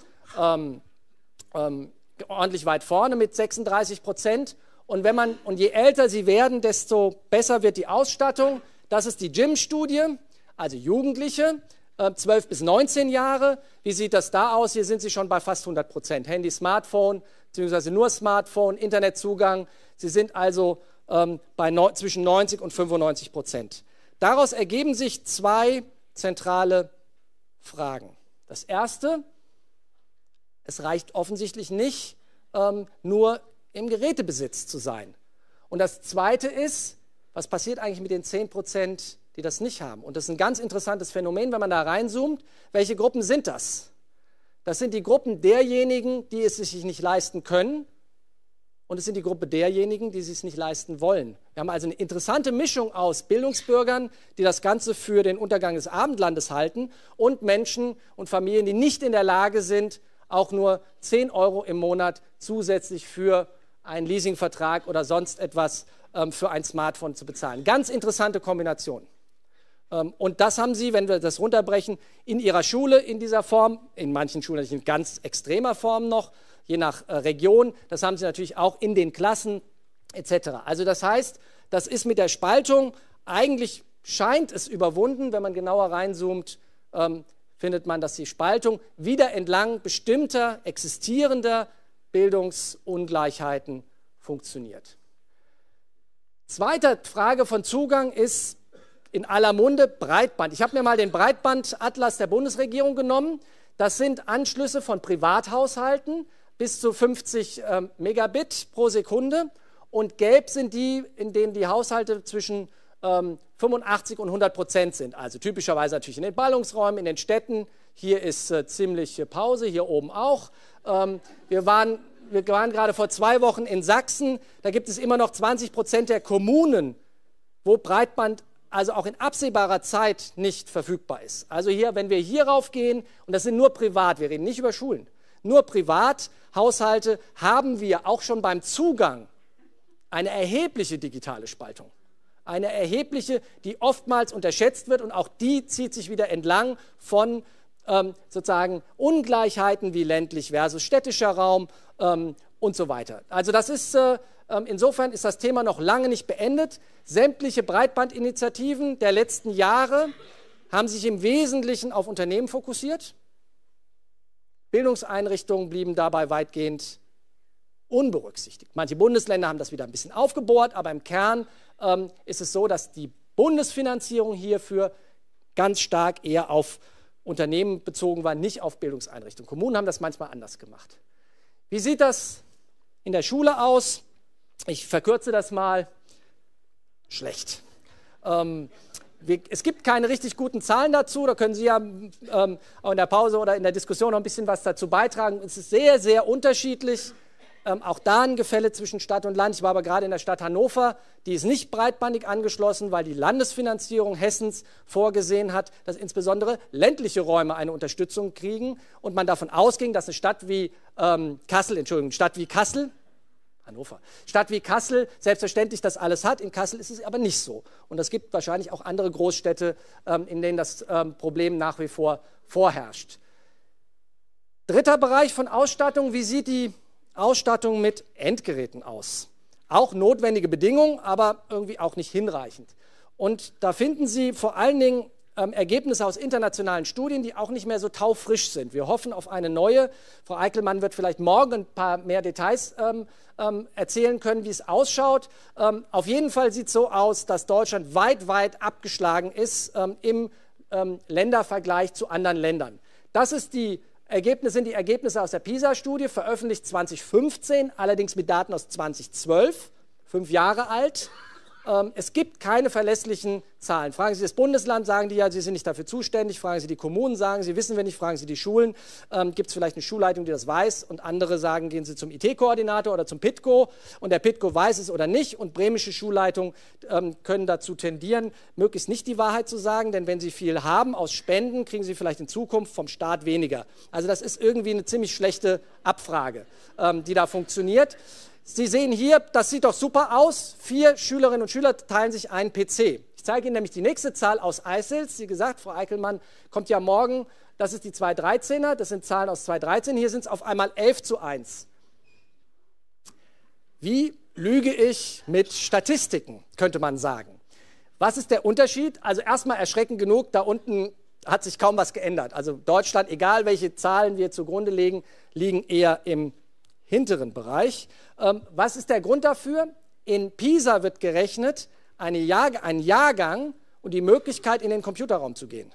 weit vorne mit 36%. Und je älter sie werden, desto besser wird die Ausstattung. Das ist die JIM-Studie, also Jugendliche, 12 bis 19 Jahre. Wie sieht das da aus? Hier sind sie schon bei fast 100%. Handy, Smartphone, beziehungsweise nur Smartphone, Internetzugang. Sie sind also zwischen 90 und 95%. Daraus ergeben sich zwei zentrale Fragen. Das erste: Es reicht offensichtlich nicht, nur im Gerätebesitz zu sein. Und das Zweite ist, was passiert eigentlich mit den 10%, die das nicht haben? Und das ist ein ganz interessantes Phänomen, wenn man da reinzoomt. Welche Gruppen sind das? Das sind die Gruppen derjenigen, die es sich nicht leisten können. Und es sind die Gruppe derjenigen, die es sich nicht leisten wollen. Wir haben also eine interessante Mischung aus Bildungsbürgern, die das Ganze für den Untergang des Abendlandes halten, und Menschen und Familien, die nicht in der Lage sind, auch nur 10 € im Monat zusätzlich für einen Leasingvertrag oder sonst etwas für ein Smartphone zu bezahlen. Ganz interessante Kombination. Und das haben Sie, wenn wir das runterbrechen, in Ihrer Schule in dieser Form, in manchen Schulen natürlich in ganz extremer Form noch, je nach Region. Das haben Sie natürlich auch in den Klassen etc. Also das heißt, das ist mit der Spaltung, eigentlich scheint es überwunden, wenn man genauer reinzoomt, findet man, dass die Spaltung wieder entlang bestimmter existierender Bildungsungleichheiten funktioniert. Zweite Frage von Zugang ist in aller Munde Breitband. Ich habe mir mal den Breitbandatlas der Bundesregierung genommen. Das sind Anschlüsse von Privathaushalten bis zu 50 Megabit pro Sekunde. Und gelb sind die, in denen die Haushalte zwischen 85 und 100% sind. Also typischerweise natürlich in den Ballungsräumen, in den Städten. Hier ist ziemliche Pause, hier oben auch. Wir waren gerade vor 2 Wochen in Sachsen. Da gibt es immer noch 20% der Kommunen, wo Breitband also auch in absehbarer Zeit nicht verfügbar ist. Also hier, wenn wir hier raufgehen, und das sind nur privat, wir reden nicht über Schulen, nur Privathaushalte, haben wir auch schon beim Zugang eine erhebliche digitale Spaltung. Eine erhebliche, die oftmals unterschätzt wird und auch die zieht sich wieder entlang von sozusagen Ungleichheiten wie ländlich versus städtischer Raum und so weiter. Also das ist, insofern ist das Thema noch lange nicht beendet. Sämtliche Breitbandinitiativen der letzten Jahre haben sich im Wesentlichen auf Unternehmen fokussiert. Bildungseinrichtungen blieben dabei weitgehend unberücksichtigt. Manche Bundesländer haben das wieder ein bisschen aufgebohrt, aber im Kern ist es so, dass die Bundesfinanzierung hierfür ganz stark eher auf Unternehmen bezogen war, nicht auf Bildungseinrichtungen. Kommunen haben das manchmal anders gemacht. Wie sieht das in der Schule aus? Ich verkürze das mal. Schlecht. Es gibt keine richtig guten Zahlen dazu, da können Sie ja auch in der Pause oder in der Diskussion noch ein bisschen was dazu beitragen. Es ist sehr, sehr unterschiedlich. Auch da ein Gefälle zwischen Stadt und Land. Ich war aber gerade in der Stadt Hannover, die ist nicht breitbandig angeschlossen, weil die Landesfinanzierung Hessens vorgesehen hat, dass insbesondere ländliche Räume eine Unterstützung kriegen und man davon ausging, dass eine Stadt wie Stadt wie Kassel selbstverständlich das alles hat. In Kassel ist es aber nicht so. Und es gibt wahrscheinlich auch andere Großstädte, in denen das Problem nach wie vor vorherrscht. Dritter Bereich von Ausstattung, wie sieht die Ausstattung mit Endgeräten aus? Auch notwendige Bedingungen, aber irgendwie auch nicht hinreichend. Und da finden Sie vor allen Dingen Ergebnisse aus internationalen Studien, die auch nicht mehr so taufrisch sind. Wir hoffen auf eine neue. Frau Eickelmann wird vielleicht morgen ein paar mehr Details erzählen können, wie es ausschaut. Auf jeden Fall sieht es so aus, dass Deutschland weit, weit abgeschlagen ist im Ländervergleich zu anderen Ländern. Das sind die Ergebnisse aus der PISA-Studie, veröffentlicht 2015, allerdings mit Daten aus 2012, 5 Jahre alt. Es gibt keine verlässlichen Zahlen. Fragen Sie das Bundesland, sagen die ja, sie sind nicht dafür zuständig. Fragen Sie die Kommunen, sagen sie, wissen wir nicht. Fragen Sie die Schulen, gibt es vielleicht eine Schulleitung, die das weiß. Und andere sagen, gehen Sie zum IT-Koordinator oder zum PITKO. Und der PITKO weiß es oder nicht. Und bremische Schulleitungen können dazu tendieren, möglichst nicht die Wahrheit zu sagen. Denn wenn Sie viel haben aus Spenden, kriegen Sie vielleicht in Zukunft vom Staat weniger. Also das ist irgendwie eine ziemlich schlechte Abfrage, die da funktioniert. Sie sehen hier, das sieht doch super aus. 4 Schülerinnen und Schüler teilen sich einen PC. Ich zeige Ihnen nämlich die nächste Zahl aus Eissels. Wie gesagt, Frau Eickelmann kommt ja morgen. Das ist die 213er. Das sind Zahlen aus 2013. Hier sind es auf einmal 11:1. Wie lüge ich mit Statistiken, könnte man sagen. Was ist der Unterschied? Also erstmal erschreckend genug, da unten hat sich kaum was geändert. Also Deutschland, egal welche Zahlen wir zugrunde legen, liegen eher im hinteren Bereich. Was ist der Grund dafür? In PISA wird gerechnet, ein Jahrgang und die Möglichkeit, in den Computerraum zu gehen.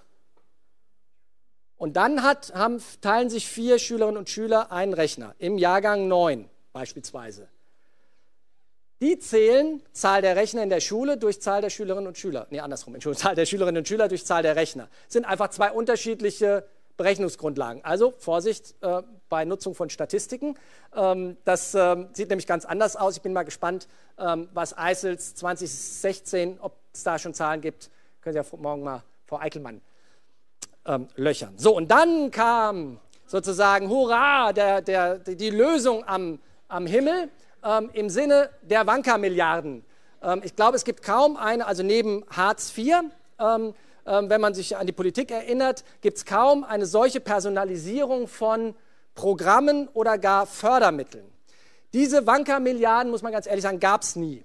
Und dann teilen sich 4 Schülerinnen und Schüler einen Rechner, im Jahrgang 9 beispielsweise. Die zählen Zahl der Rechner in der Schule durch Zahl der Schülerinnen und Schüler. Nee, andersrum, Entschuldigung, Zahl der Schülerinnen und Schüler durch Zahl der Rechner. Das sind einfach 2 unterschiedliche Berechnungsgrundlagen. Also Vorsicht bei Nutzung von Statistiken. Das sieht nämlich ganz anders aus. Ich bin mal gespannt, was Eissels 2016, ob es da schon Zahlen gibt. Können Sie ja morgen mal Frau Eickelmann löchern. So, und dann kam sozusagen, hurra, die Lösung am Himmel im Sinne der Wanka-Milliarden. Ich glaube, es gibt kaum eine, also neben Hartz IV, wenn man sich an die Politik erinnert, gibt es kaum eine solche Personalisierung von Programmen oder gar Fördermitteln. Diese Wanka-Milliarden, muss man ganz ehrlich sagen, gab es nie.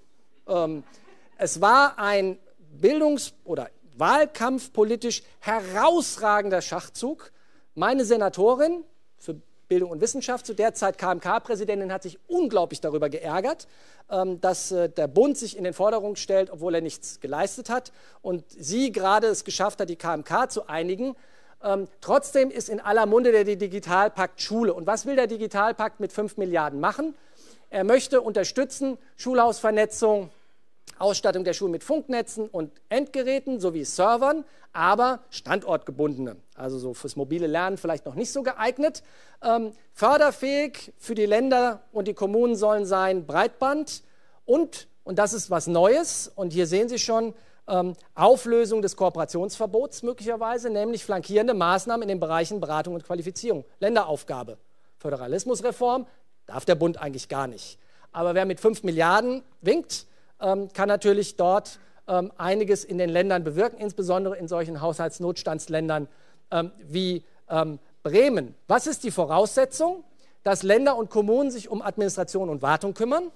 Es war ein oder wahlkampfpolitisch herausragender Schachzug. Meine Senatorin für Bildung und Wissenschaft, zu der Zeit KMK-Präsidentin, hat sich unglaublich darüber geärgert, dass der Bund sich in den Vordergrund stellt, obwohl er nichts geleistet hat und sie gerade es geschafft hat, die KMK zu einigen. Trotzdem ist in aller Munde der Digitalpakt Schule. Und was will der Digitalpakt mit 5 Milliarden machen? Er möchte unterstützen, Schulhausvernetzung, Ausstattung der Schulen mit Funknetzen und Endgeräten sowie Servern, aber standortgebundene, also so fürs mobile Lernen vielleicht noch nicht so geeignet. Förderfähig für die Länder und die Kommunen sollen sein Breitband und das ist was Neues, und hier sehen Sie schon Auflösung des Kooperationsverbots möglicherweise, nämlich flankierende Maßnahmen in den Bereichen Beratung und Qualifizierung. Länderaufgabe, Föderalismusreform darf der Bund eigentlich gar nicht. Aber wer mit 5 Milliarden winkt, kann natürlich dort einiges in den Ländern bewirken, insbesondere in solchen Haushaltsnotstandsländern wie Bremen. Was ist die Voraussetzung? Dass Länder und Kommunen sich um Administration und Wartung kümmern.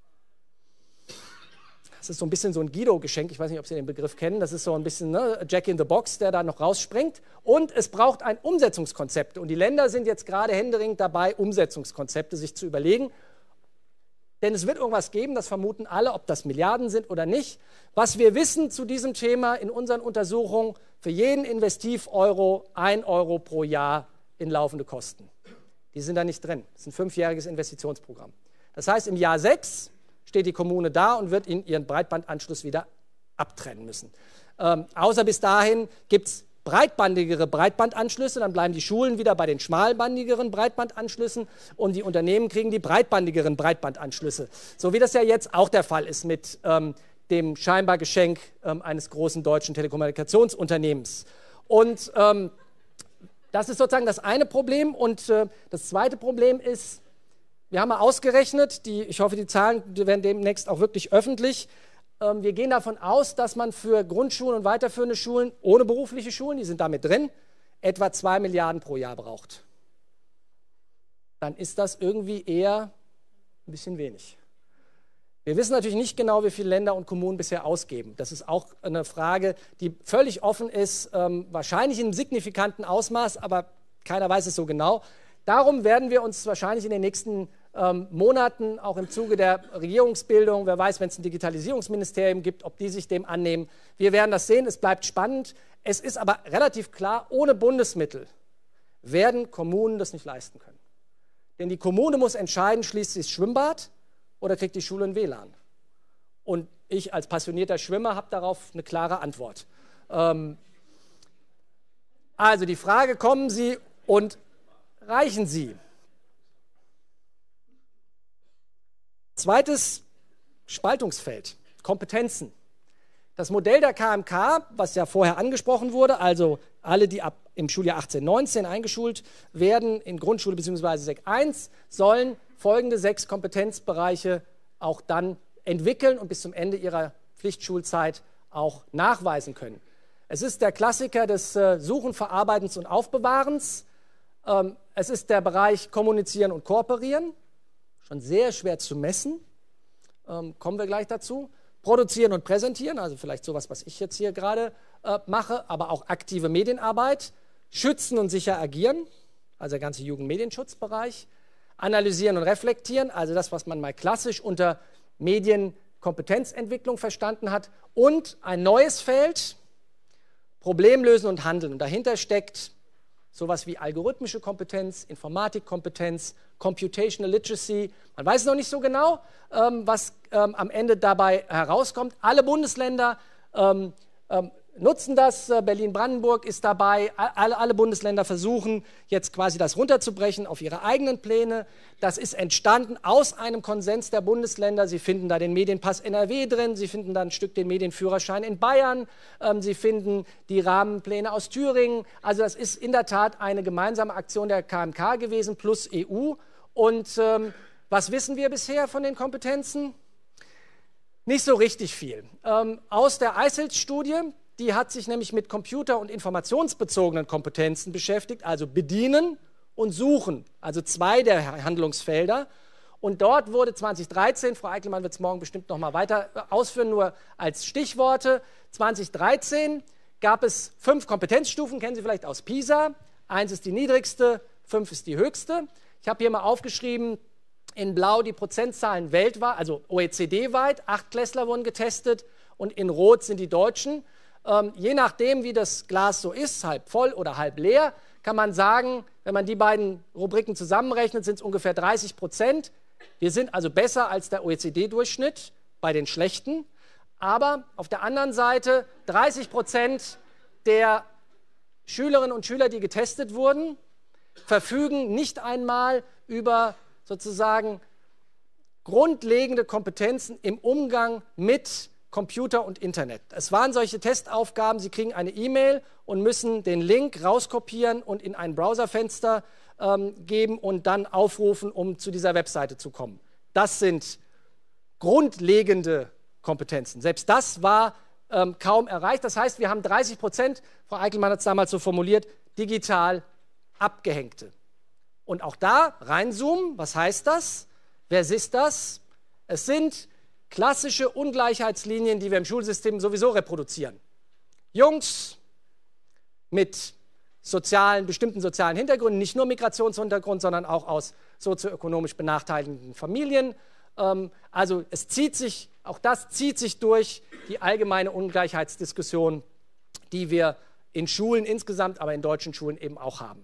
Das ist so ein bisschen so ein Guido-Geschenk, ich weiß nicht, ob Sie den Begriff kennen, das ist so ein bisschen Jack in the Box, der da noch rausspringt. Und es braucht ein Umsetzungskonzept. Und die Länder sind jetzt gerade händeringend dabei, Umsetzungskonzepte sich zu überlegen. Denn es wird irgendwas geben, das vermuten alle, ob das Milliarden sind oder nicht. Was wir wissen zu diesem Thema in unseren Untersuchungen, für jeden Investiv-Euro 1 Euro pro Jahr in laufende Kosten. Die sind da nicht drin. Das ist ein 5-jähriges Investitionsprogramm. Das heißt, im Jahr 6 steht die Kommune da und wird ihren Breitbandanschluss wieder abtrennen müssen. Außer bis dahin gibt es breitbandigere Breitbandanschlüsse, dann bleiben die Schulen wieder bei den schmalbandigeren Breitbandanschlüssen und die Unternehmen kriegen die breitbandigeren Breitbandanschlüsse. So wie das ja jetzt auch der Fall ist mit dem scheinbar Geschenk eines großen deutschen Telekommunikationsunternehmens. Und das ist sozusagen das eine Problem. Und das zweite Problem ist, wir haben mal ausgerechnet, ich hoffe, die Zahlen werden demnächst auch wirklich öffentlich. Wir gehen davon aus, dass man für Grundschulen und weiterführende Schulen, ohne berufliche Schulen, die sind damit drin, etwa 2 Milliarden pro Jahr braucht. Dann ist das irgendwie eher ein bisschen wenig. Wir wissen natürlich nicht genau, wie viele Länder und Kommunen bisher ausgeben. Das ist auch eine Frage, die völlig offen ist, wahrscheinlich in einem signifikanten Ausmaß, aber keiner weiß es so genau. Darum werden wir uns wahrscheinlich in den nächsten Monaten, auch im Zuge der Regierungsbildung, wer weiß, wenn es ein Digitalisierungsministerium gibt, ob die sich dem annehmen. Wir werden das sehen, es bleibt spannend. Es ist aber relativ klar, ohne Bundesmittel werden Kommunen das nicht leisten können. Denn die Kommune muss entscheiden, schließt sie das Schwimmbad oder kriegt die Schule ein WLAN? Und ich als passionierter Schwimmer habe darauf eine klare Antwort. Also die Frage, kommen Sie und reichen Sie? Zweites Spaltungsfeld, Kompetenzen. Das Modell der KMK, was ja vorher angesprochen wurde, also alle, die ab im Schuljahr 18/19 eingeschult werden, in Grundschule bzw. Sek 1, sollen folgende 6 Kompetenzbereiche auch dann entwickeln und bis zum Ende ihrer Pflichtschulzeit auch nachweisen können. Es ist der Klassiker des Suchen, Verarbeitens und Aufbewahrens. Es ist der Bereich Kommunizieren und Kooperieren. Schon sehr schwer zu messen, kommen wir gleich dazu. Produzieren und präsentieren, also vielleicht sowas, was ich jetzt hier gerade mache, aber auch aktive Medienarbeit. Schützen und sicher agieren, also der ganze Jugendmedienschutzbereich. Analysieren und reflektieren, also das, was man mal klassisch unter Medienkompetenzentwicklung verstanden hat. Und ein neues Feld, Problemlösen und Handeln. Und dahinter steckt sowas wie algorithmische Kompetenz, Informatikkompetenz, Computational Literacy. Man weiß noch nicht so genau, was am Ende dabei herauskommt. Alle Bundesländer nutzen das. Berlin-Brandenburg ist dabei. Alle Bundesländer versuchen jetzt quasi das runterzubrechen auf ihre eigenen Pläne. Das ist entstanden aus einem Konsens der Bundesländer. Sie finden da den Medienpass NRW drin. Sie finden da ein Stück den Medienführerschein in Bayern. Sie finden die Rahmenpläne aus Thüringen. Also das ist in der Tat eine gemeinsame Aktion der KMK gewesen plus EU. Und was wissen wir bisher von den Kompetenzen? Nicht so richtig viel. Aus der ICELTS-Studie, die hat sich nämlich mit computer- und informationsbezogenen Kompetenzen beschäftigt, also bedienen und suchen, also 2 der Handlungsfelder. Und dort wurde 2013, Frau Eickelmann wird es morgen bestimmt noch mal weiter ausführen, nur als Stichworte, 2013 gab es 5 Kompetenzstufen, kennen Sie vielleicht aus PISA. 1 ist die niedrigste, 5 ist die höchste. Ich habe hier mal aufgeschrieben, in blau die Prozentzahlen weltweit, also OECD-weit, 8-Klässler wurden getestet und in rot sind die Deutschen. Je nachdem, wie das Glas so ist, halb voll oder halb leer, kann man sagen, wenn man die beiden Rubriken zusammenrechnet, sind es ungefähr 30%. Wir sind also besser als der OECD-Durchschnitt bei den Schlechten. Aber auf der anderen Seite 30% der Schülerinnen und Schüler, die getestet wurden, verfügen nicht einmal über sozusagen grundlegende Kompetenzen im Umgang mit Computer und Internet. Es waren solche Testaufgaben, Sie kriegen eine E-Mail und müssen den Link rauskopieren und in ein Browserfenster geben und dann aufrufen, um zu dieser Webseite zu kommen. Das sind grundlegende Kompetenzen. Selbst das war kaum erreicht. Das heißt, wir haben 30%, Frau Eickelmann hat es damals so formuliert, digital Abgehängte. Und auch da reinzoomen, was heißt das? Wer ist das? Es sind klassische Ungleichheitslinien, die wir im Schulsystem sowieso reproduzieren. Jungs mit bestimmten sozialen Hintergründen, nicht nur Migrationshintergrund, sondern auch aus sozioökonomisch benachteiligten Familien. Also auch das zieht sich durch die allgemeine Ungleichheitsdiskussion, die wir in Schulen insgesamt, aber in deutschen Schulen eben auch haben.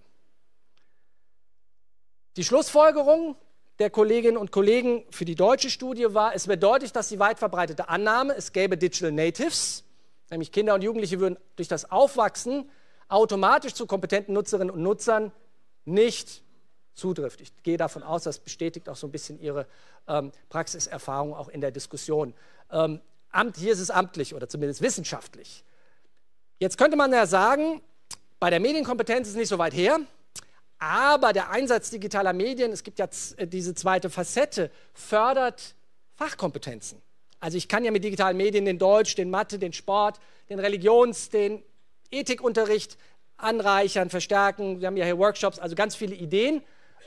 Die Schlussfolgerung der Kolleginnen und Kollegen für die deutsche Studie war, es wird deutlich, dass die weit verbreitete Annahme, es gäbe Digital Natives, nämlich Kinder und Jugendliche würden durch das Aufwachsen automatisch zu kompetenten Nutzerinnen und Nutzern, nicht zutrifft. Ich gehe davon aus, das bestätigt auch so ein bisschen Ihre Praxiserfahrung auch in der Diskussion. Hier ist es amtlich oder zumindest wissenschaftlich. Jetzt könnte man ja sagen, bei der Medienkompetenz ist es nicht so weit her, aber der Einsatz digitaler Medien, es gibt ja diese zweite Facette, fördert Fachkompetenzen. Also ich kann ja mit digitalen Medien den Deutsch, den Mathe, den Sport, den den Ethikunterricht anreichern, verstärken. Wir haben ja hier Workshops, also ganz viele Ideen.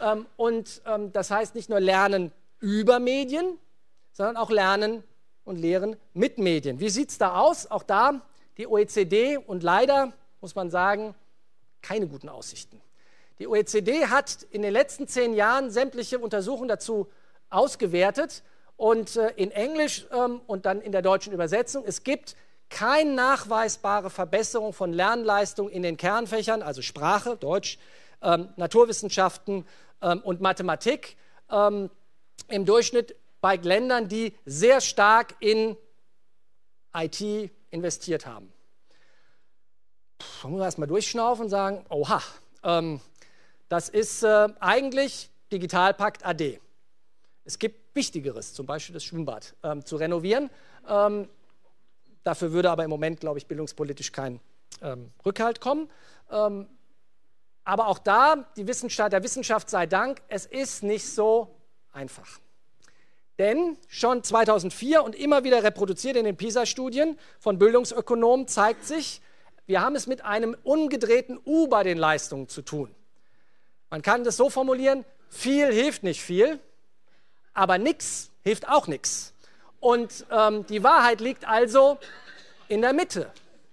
Das heißt nicht nur Lernen über Medien, sondern auch Lernen und Lehren mit Medien. Wie sieht es da aus? Auch da die OECD und leider, muss man sagen, keine guten Aussichten. Die OECD hat in den letzten 10 Jahren sämtliche Untersuchungen dazu ausgewertet und in Englisch und dann in der deutschen Übersetzung, es gibt keine nachweisbare Verbesserung von Lernleistung in den Kernfächern, also Sprache, Deutsch, Naturwissenschaften und Mathematik im Durchschnitt bei Ländern, die sehr stark in IT investiert haben. Da muss man erstmal durchschnaufen und sagen, oha, das ist eigentlich Digitalpakt AD. Es gibt Wichtigeres, zum Beispiel das Schwimmbad zu renovieren. Dafür würde aber im Moment, glaube ich, bildungspolitisch kein Rückhalt kommen. Aber auch da, der Wissenschaft sei Dank, es ist nicht so einfach. Denn schon 2004 und immer wieder reproduziert in den PISA-Studien von Bildungsökonomen zeigt sich, wir haben es mit einem umgedrehten U bei den Leistungen zu tun. Man kann das so formulieren, viel hilft nicht viel, aber nichts hilft auch nichts. Und die Wahrheit liegt also in der Mitte.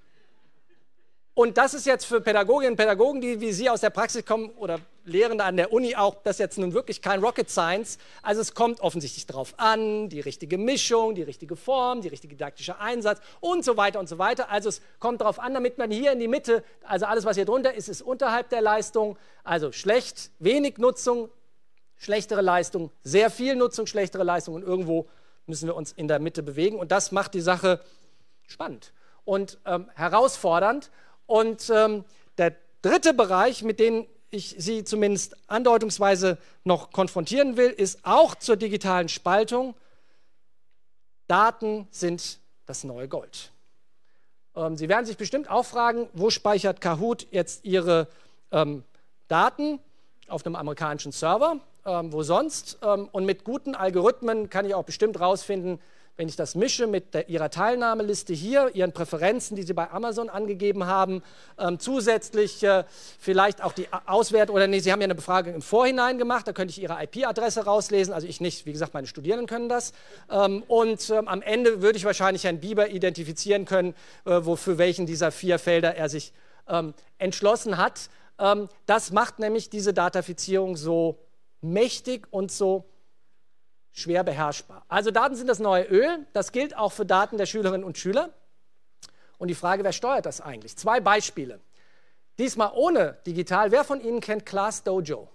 Und das ist jetzt für Pädagoginnen und Pädagogen, die wie Sie aus der Praxis kommen oder Lehrende an der Uni auch, das ist jetzt nun wirklich kein Rocket Science. Also es kommt offensichtlich darauf an, die richtige Mischung, die richtige Form, die richtige didaktische Einsatz und so weiter und so weiter. Also es kommt darauf an, damit man hier in die Mitte, also alles, was hier drunter ist, ist unterhalb der Leistung. Also schlecht, wenig Nutzung, schlechtere Leistung, sehr viel Nutzung, schlechtere Leistung und irgendwo müssen wir uns in der Mitte bewegen. Und das macht die Sache spannend und herausfordernd. Und der dritte Bereich, mit dem ich Sie zumindest andeutungsweise noch konfrontieren will, ist auch zur digitalen Spaltung. Daten sind das neue Gold. Sie werden sich bestimmt auch fragen, wo speichert Kahoot jetzt Ihre Daten? Auf einem amerikanischen Server, wo sonst? Und mit guten Algorithmen kann ich auch bestimmt rausfinden, wenn ich das mische mit Ihrer Teilnahmeliste hier, Ihren Präferenzen, die Sie bei Amazon angegeben haben, zusätzlich vielleicht auch die Auswertung, oder nee, Sie haben ja eine Befragung im Vorhinein gemacht, da könnte ich Ihre IP-Adresse rauslesen, also ich nicht, wie gesagt, meine Studierenden können das. Am Ende würde ich wahrscheinlich Herrn Bieber identifizieren können, für welchen dieser 4 Felder er sich entschlossen hat. Das macht nämlich diese Datafizierung so mächtig und so schwer beherrschbar. Also Daten sind das neue Öl. Das gilt auch für Daten der Schülerinnen und Schüler. Und die Frage, wer steuert das eigentlich? 2 Beispiele. Diesmal ohne digital. Wer von Ihnen kennt ClassDojo?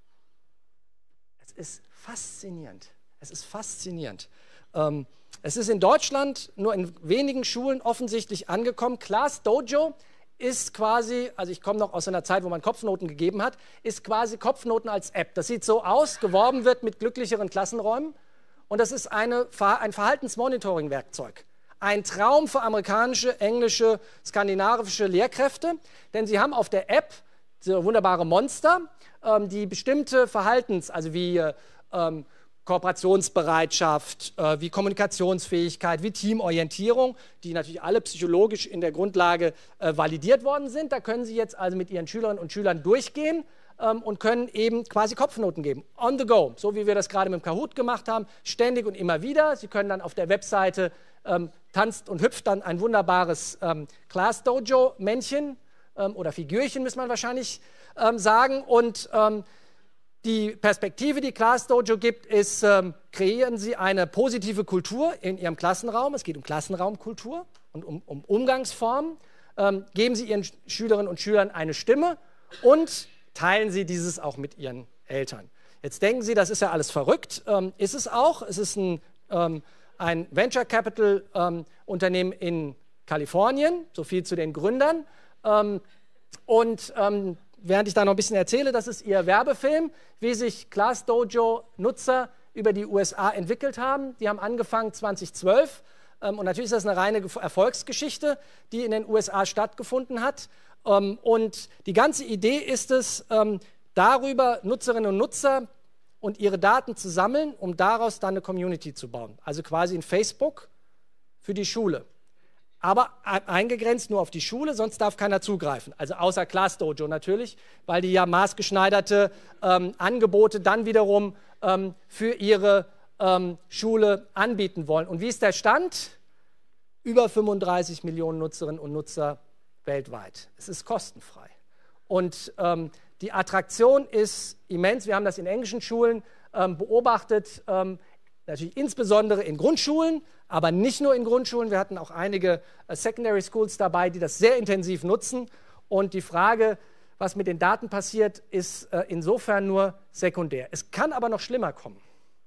Es ist faszinierend. Es ist faszinierend. Es ist in Deutschland nur in wenigen Schulen offensichtlich angekommen. ClassDojo ist quasi, also ich komme noch aus einer Zeit, wo man Kopfnoten gegeben hat, ist quasi Kopfnoten als App. Das sieht so aus, geworben wird mit glücklicheren Klassenräumen und das ist ein Verhaltensmonitoring-Werkzeug. Ein Traum für amerikanische, englische, skandinavische Lehrkräfte, denn sie haben auf der App so wunderbare Monster, die bestimmte also wie Kooperationsbereitschaft, wie Kommunikationsfähigkeit, wie Teamorientierung, die natürlich alle psychologisch in der Grundlage validiert worden sind. Da können Sie jetzt also mit Ihren Schülerinnen und Schülern durchgehen und können eben quasi Kopfnoten geben, on the go, so wie wir das gerade mit dem Kahoot gemacht haben, ständig und immer wieder. Sie können dann auf der Webseite tanzt und hüpft dann ein wunderbares Class Dojo Männchen oder Figürchen, muss man wahrscheinlich sagen. Und die Perspektive, die Class Dojo gibt, ist, kreieren Sie eine positive Kultur in Ihrem Klassenraum. Es geht um Klassenraumkultur und um Umgangsformen. Geben Sie Ihren Schülerinnen und Schülern eine Stimme und teilen Sie dieses auch mit Ihren Eltern. Jetzt denken Sie, das ist ja alles verrückt. Ist es auch. Es ist ein Venture Capital Unternehmen in Kalifornien, so viel zu den Gründern. Während ich da noch ein bisschen erzähle, das ist Ihr Werbefilm, wie sich Class Dojo Nutzer über die USA entwickelt haben. Die haben angefangen 2012 und natürlich ist das eine reine Erfolgsgeschichte, die in den USA stattgefunden hat. Und die ganze Idee ist es, darüber Nutzerinnen und Nutzer und ihre Daten zu sammeln, um daraus dann eine Community zu bauen. Also quasi ein Facebook für die Schule. Aber eingegrenzt nur auf die Schule, sonst darf keiner zugreifen. Also außer Class Dojo natürlich, weil die ja maßgeschneiderte Angebote dann wiederum für ihre Schule anbieten wollen. Und wie ist der Stand? Über 35 Millionen Nutzerinnen und Nutzer weltweit. Es ist kostenfrei. Und die Attraktion ist immens. Wir haben das in englischen Schulen beobachtet, natürlich insbesondere in Grundschulen, aber nicht nur in Grundschulen. Wir hatten auch einige Secondary Schools dabei, die das sehr intensiv nutzen. Und die Frage, was mit den Daten passiert, ist insofern nur sekundär. Es kann aber noch schlimmer kommen.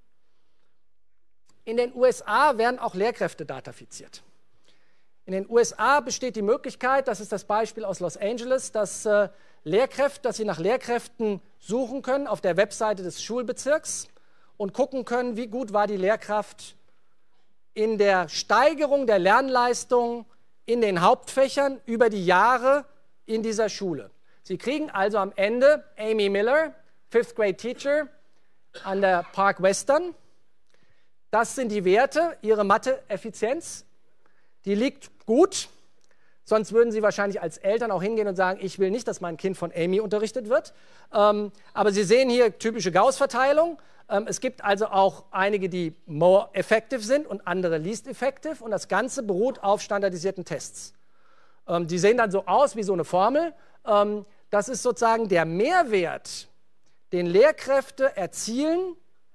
In den USA werden auch Lehrkräfte datafiziert. In den USA besteht die Möglichkeit, das ist das Beispiel aus Los Angeles, dass Sie nach Lehrkräften suchen können auf der Webseite des Schulbezirks und gucken können, wie gut war die Lehrkraft in der Steigerung der Lernleistung in den Hauptfächern über die Jahre in dieser Schule. Sie kriegen also am Ende Amy Miller, 5th Grade Teacher an der Park Western. Das sind die Werte, ihre Mathe-Effizienz. Die liegt gut, sonst würden Sie wahrscheinlich als Eltern auch hingehen und sagen, ich will nicht, dass mein Kind von Amy unterrichtet wird. Aber Sie sehen hier typische Gauss-Verteilung. Es gibt also auch einige, die more effective sind und andere least effective. Und das Ganze beruht auf standardisierten Tests. Die sehen dann so aus wie so eine Formel. Das ist sozusagen der Mehrwert, den Lehrkräfte erzielen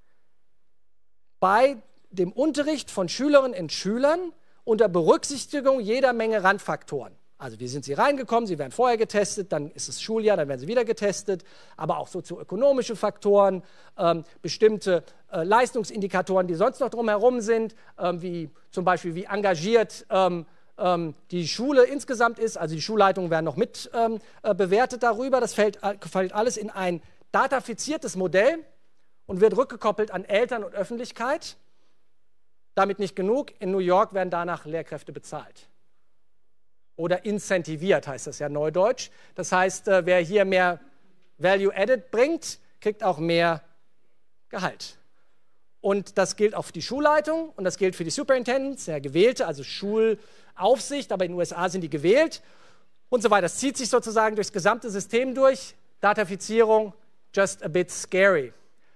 bei dem Unterricht von Schülerinnen und Schülern unter Berücksichtigung jeder Menge Randfaktoren. Also wie sind Sie reingekommen? Sie werden vorher getestet, dann ist es Schuljahr, dann werden Sie wieder getestet, aber auch sozioökonomische Faktoren, bestimmte Leistungsindikatoren, die sonst noch drumherum sind, wie zum Beispiel wie engagiert die Schule insgesamt ist. Also die Schulleitungen werden noch mit bewertet darüber. Das fällt alles in ein datafiziertes Modell und wird rückgekoppelt an Eltern und Öffentlichkeit. Damit nicht genug, in New York werden danach Lehrkräfte bezahlt. Oder incentiviert, heißt das ja neudeutsch. Das heißt, wer hier mehr Value Added bringt, kriegt auch mehr Gehalt. Und das gilt auch für die Schulleitung und das gilt für die Superintendents, ja, gewählte, also Schulaufsicht, aber in den USA sind die gewählt und so weiter. Das zieht sich sozusagen durchs gesamte System durch. Datafizierung, just a bit scary.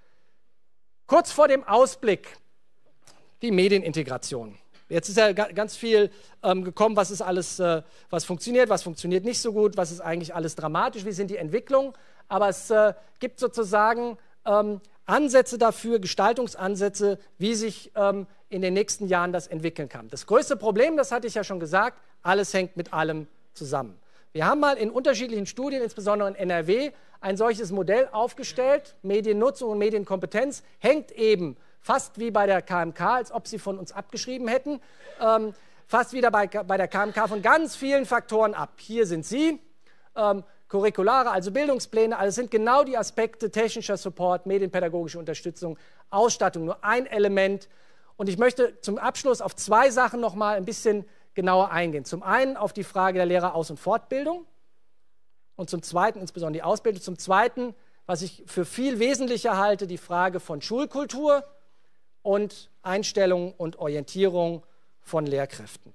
Kurz vor dem Ausblick, die Medienintegration. Jetzt ist ja ganz viel gekommen, was ist alles, was funktioniert nicht so gut, was ist eigentlich alles dramatisch, wie sind die Entwicklungen. Aber es gibt sozusagen Ansätze dafür, Gestaltungsansätze, wie sich in den nächsten Jahren das entwickeln kann. Das größte Problem, das hatte ich ja schon gesagt, alles hängt mit allem zusammen. Wir haben mal in unterschiedlichen Studien, insbesondere in NRW, ein solches Modell aufgestellt. Mediennutzung und Medienkompetenz hängt eben fast wie bei der KMK, als ob sie von uns abgeschrieben hätten, fast wieder bei der KMK von ganz vielen Faktoren ab. Hier sind sie, Curriculare, also Bildungspläne, also sind genau die Aspekte technischer Support, medienpädagogische Unterstützung, Ausstattung, nur ein Element. Und ich möchte zum Abschluss auf zwei Sachen noch mal ein bisschen genauer eingehen. Zum einen auf die Frage der Lehreraus- und Fortbildung und zum zweiten insbesondere die Ausbildung. Zum zweiten, was ich für viel wesentlicher halte, die Frage von Schulkultur, und Einstellung und Orientierung von Lehrkräften.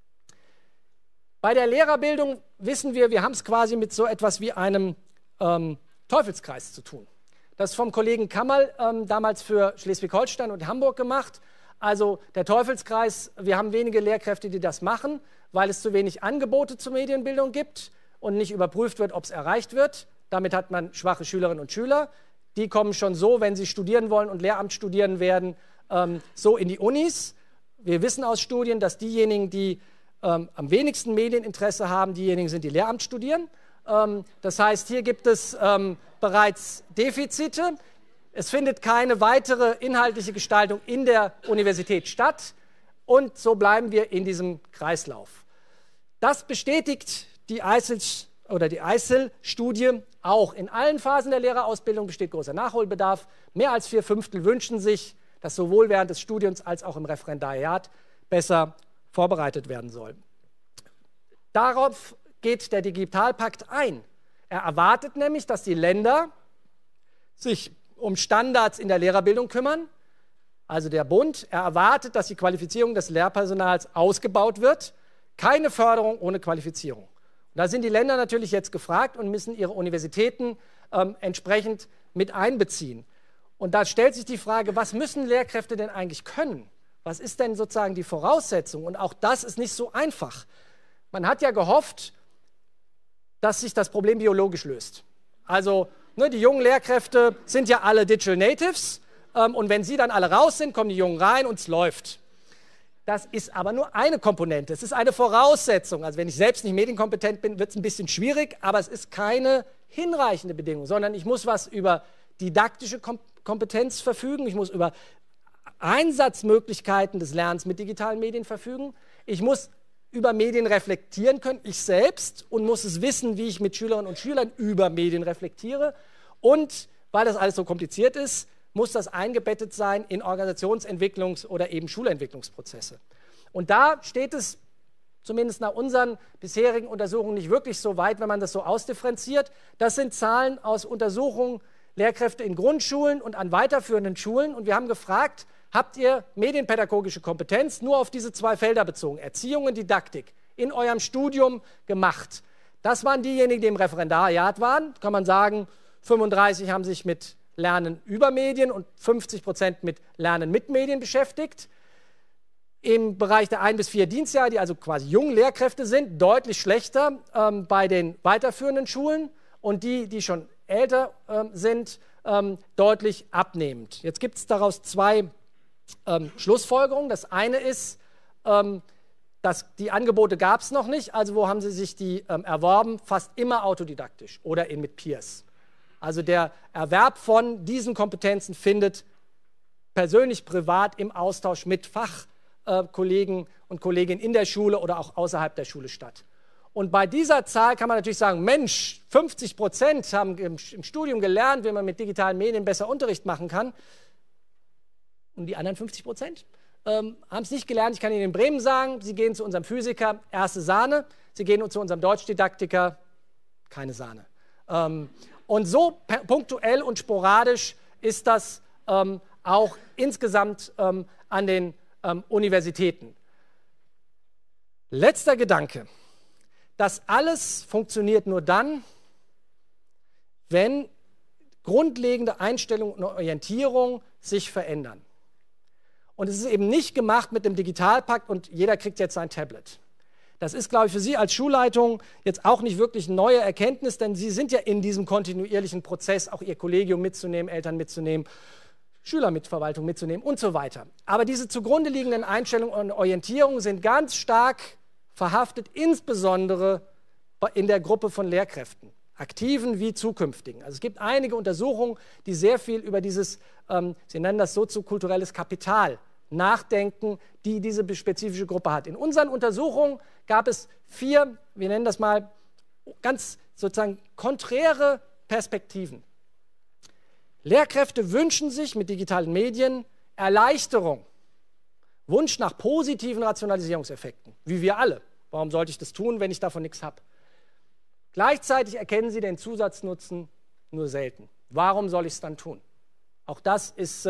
Bei der Lehrerbildung wissen wir, wir haben es quasi mit so etwas wie einem Teufelskreis zu tun. Das ist vom Kollegen Kammerl damals für Schleswig-Holstein und Hamburg gemacht. Also der Teufelskreis, wir haben wenige Lehrkräfte, die das machen, weil es zu wenig Angebote zur Medienbildung gibt und nicht überprüft wird, ob es erreicht wird. Damit hat man schwache Schülerinnen und Schüler. Die kommen schon so, wenn sie studieren wollen und Lehramt studieren werden, so in die Unis. Wir wissen aus Studien, dass diejenigen, die am wenigsten Medieninteresse haben, diejenigen sind, die Lehramt studieren. Das heißt, hier gibt es bereits Defizite. Es findet keine weitere inhaltliche Gestaltung in der Universität statt. Und so bleiben wir in diesem Kreislauf. Das bestätigt die ICEL-Studie auch. In allen Phasen der Lehrerausbildung besteht großer Nachholbedarf. Mehr als 4/5 wünschen sich, dass sowohl während des Studiums als auch im Referendariat besser vorbereitet werden soll. Darauf geht der Digitalpakt ein. Er erwartet nämlich, dass die Länder sich um Standards in der Lehrerbildung kümmern, also der Bund. Er erwartet, dass die Qualifizierung des Lehrpersonals ausgebaut wird. Keine Förderung ohne Qualifizierung. Und da sind die Länder natürlich jetzt gefragt und müssen ihre Universitäten entsprechend mit einbeziehen. Und da stellt sich die Frage, was müssen Lehrkräfte denn eigentlich können? Was ist denn sozusagen die Voraussetzung? Und auch das ist nicht so einfach. Man hat ja gehofft, dass sich das Problem biologisch löst. Also die jungen Lehrkräfte sind ja alle Digital Natives und wenn sie dann alle raus sind, kommen die Jungen rein und es läuft. Das ist aber nur eine Komponente. Es ist eine Voraussetzung. Also wenn ich selbst nicht medienkompetent bin, wird es ein bisschen schwierig, aber es ist keine hinreichende Bedingung, sondern ich muss was über didaktische Kompetenz verfügen, ich muss über Einsatzmöglichkeiten des Lernens mit digitalen Medien verfügen, ich muss über Medien reflektieren können, ich selbst, und muss es wissen, wie ich mit Schülerinnen und Schülern über Medien reflektiere. Und weil das alles so kompliziert ist, muss das eingebettet sein in Organisationsentwicklungs- oder eben Schulentwicklungsprozesse. Und da steht es zumindest nach unseren bisherigen Untersuchungen nicht wirklich so weit, wenn man das so ausdifferenziert. Das sind Zahlen aus Untersuchungen Lehrkräfte in Grundschulen und an weiterführenden Schulen. Und wir haben gefragt, habt ihr medienpädagogische Kompetenz nur auf diese 2 Felder bezogen, Erziehung und Didaktik, in eurem Studium gemacht? Das waren diejenigen, die im Referendariat waren. Kann man sagen, 35 haben sich mit Lernen über Medien und 50% mit Lernen mit Medien beschäftigt. Im Bereich der 1 bis 4 Dienstjahre, die also quasi jungen Lehrkräfte sind, deutlich schlechter bei den weiterführenden Schulen und die schon älter sind, deutlich abnehmend. Jetzt gibt es daraus 2 Schlussfolgerungen. Das eine ist, dass die Angebote gab es noch nicht, also wo haben sie sich die erworben? Fast immer autodidaktisch oder mit Peers. Also der Erwerb von diesen Kompetenzen findet persönlich, privat im Austausch mit Fachkollegen und Kolleginnen in der Schule oder auch außerhalb der Schule statt. Und bei dieser Zahl kann man natürlich sagen, Mensch, 50% haben im Studium gelernt, wie man mit digitalen Medien besser Unterricht machen kann. Und die anderen 50% haben es nicht gelernt. Ich kann Ihnen in Bremen sagen, Sie gehen zu unserem Physiker, erste Sahne. Sie gehen zu unserem Deutschdidaktiker, keine Sahne. Und so punktuell und sporadisch ist das auch insgesamt an den Universitäten. Letzter Gedanke. Das alles funktioniert nur dann, wenn grundlegende Einstellungen und Orientierung sich verändern. Und es ist eben nicht gemacht mit dem Digitalpakt und jeder kriegt jetzt sein Tablet. Das ist, glaube ich, für Sie als Schulleitung jetzt auch nicht wirklich eine neue Erkenntnis, denn Sie sind ja in diesem kontinuierlichen Prozess, auch Ihr Kollegium mitzunehmen, Eltern mitzunehmen, Schülermitverwaltung mitzunehmen und so weiter. Aber diese zugrunde liegenden Einstellungen und Orientierungen sind ganz stark verhaftet, insbesondere in der Gruppe von Lehrkräften, aktiven wie zukünftigen. Also es gibt einige Untersuchungen, die sehr viel über dieses, Sie nennen das soziokulturelles Kapital, nachdenken, die diese spezifische Gruppe hat. In unseren Untersuchungen gab es 4, wir nennen das mal, ganz sozusagen konträre Perspektiven. Lehrkräfte wünschen sich mit digitalen Medien Erleichterung. Wunsch nach positiven Rationalisierungseffekten, wie wir alle. Warum sollte ich das tun, wenn ich davon nichts habe? Gleichzeitig erkennen sie den Zusatznutzen nur selten. Warum soll ich es dann tun? Auch das ist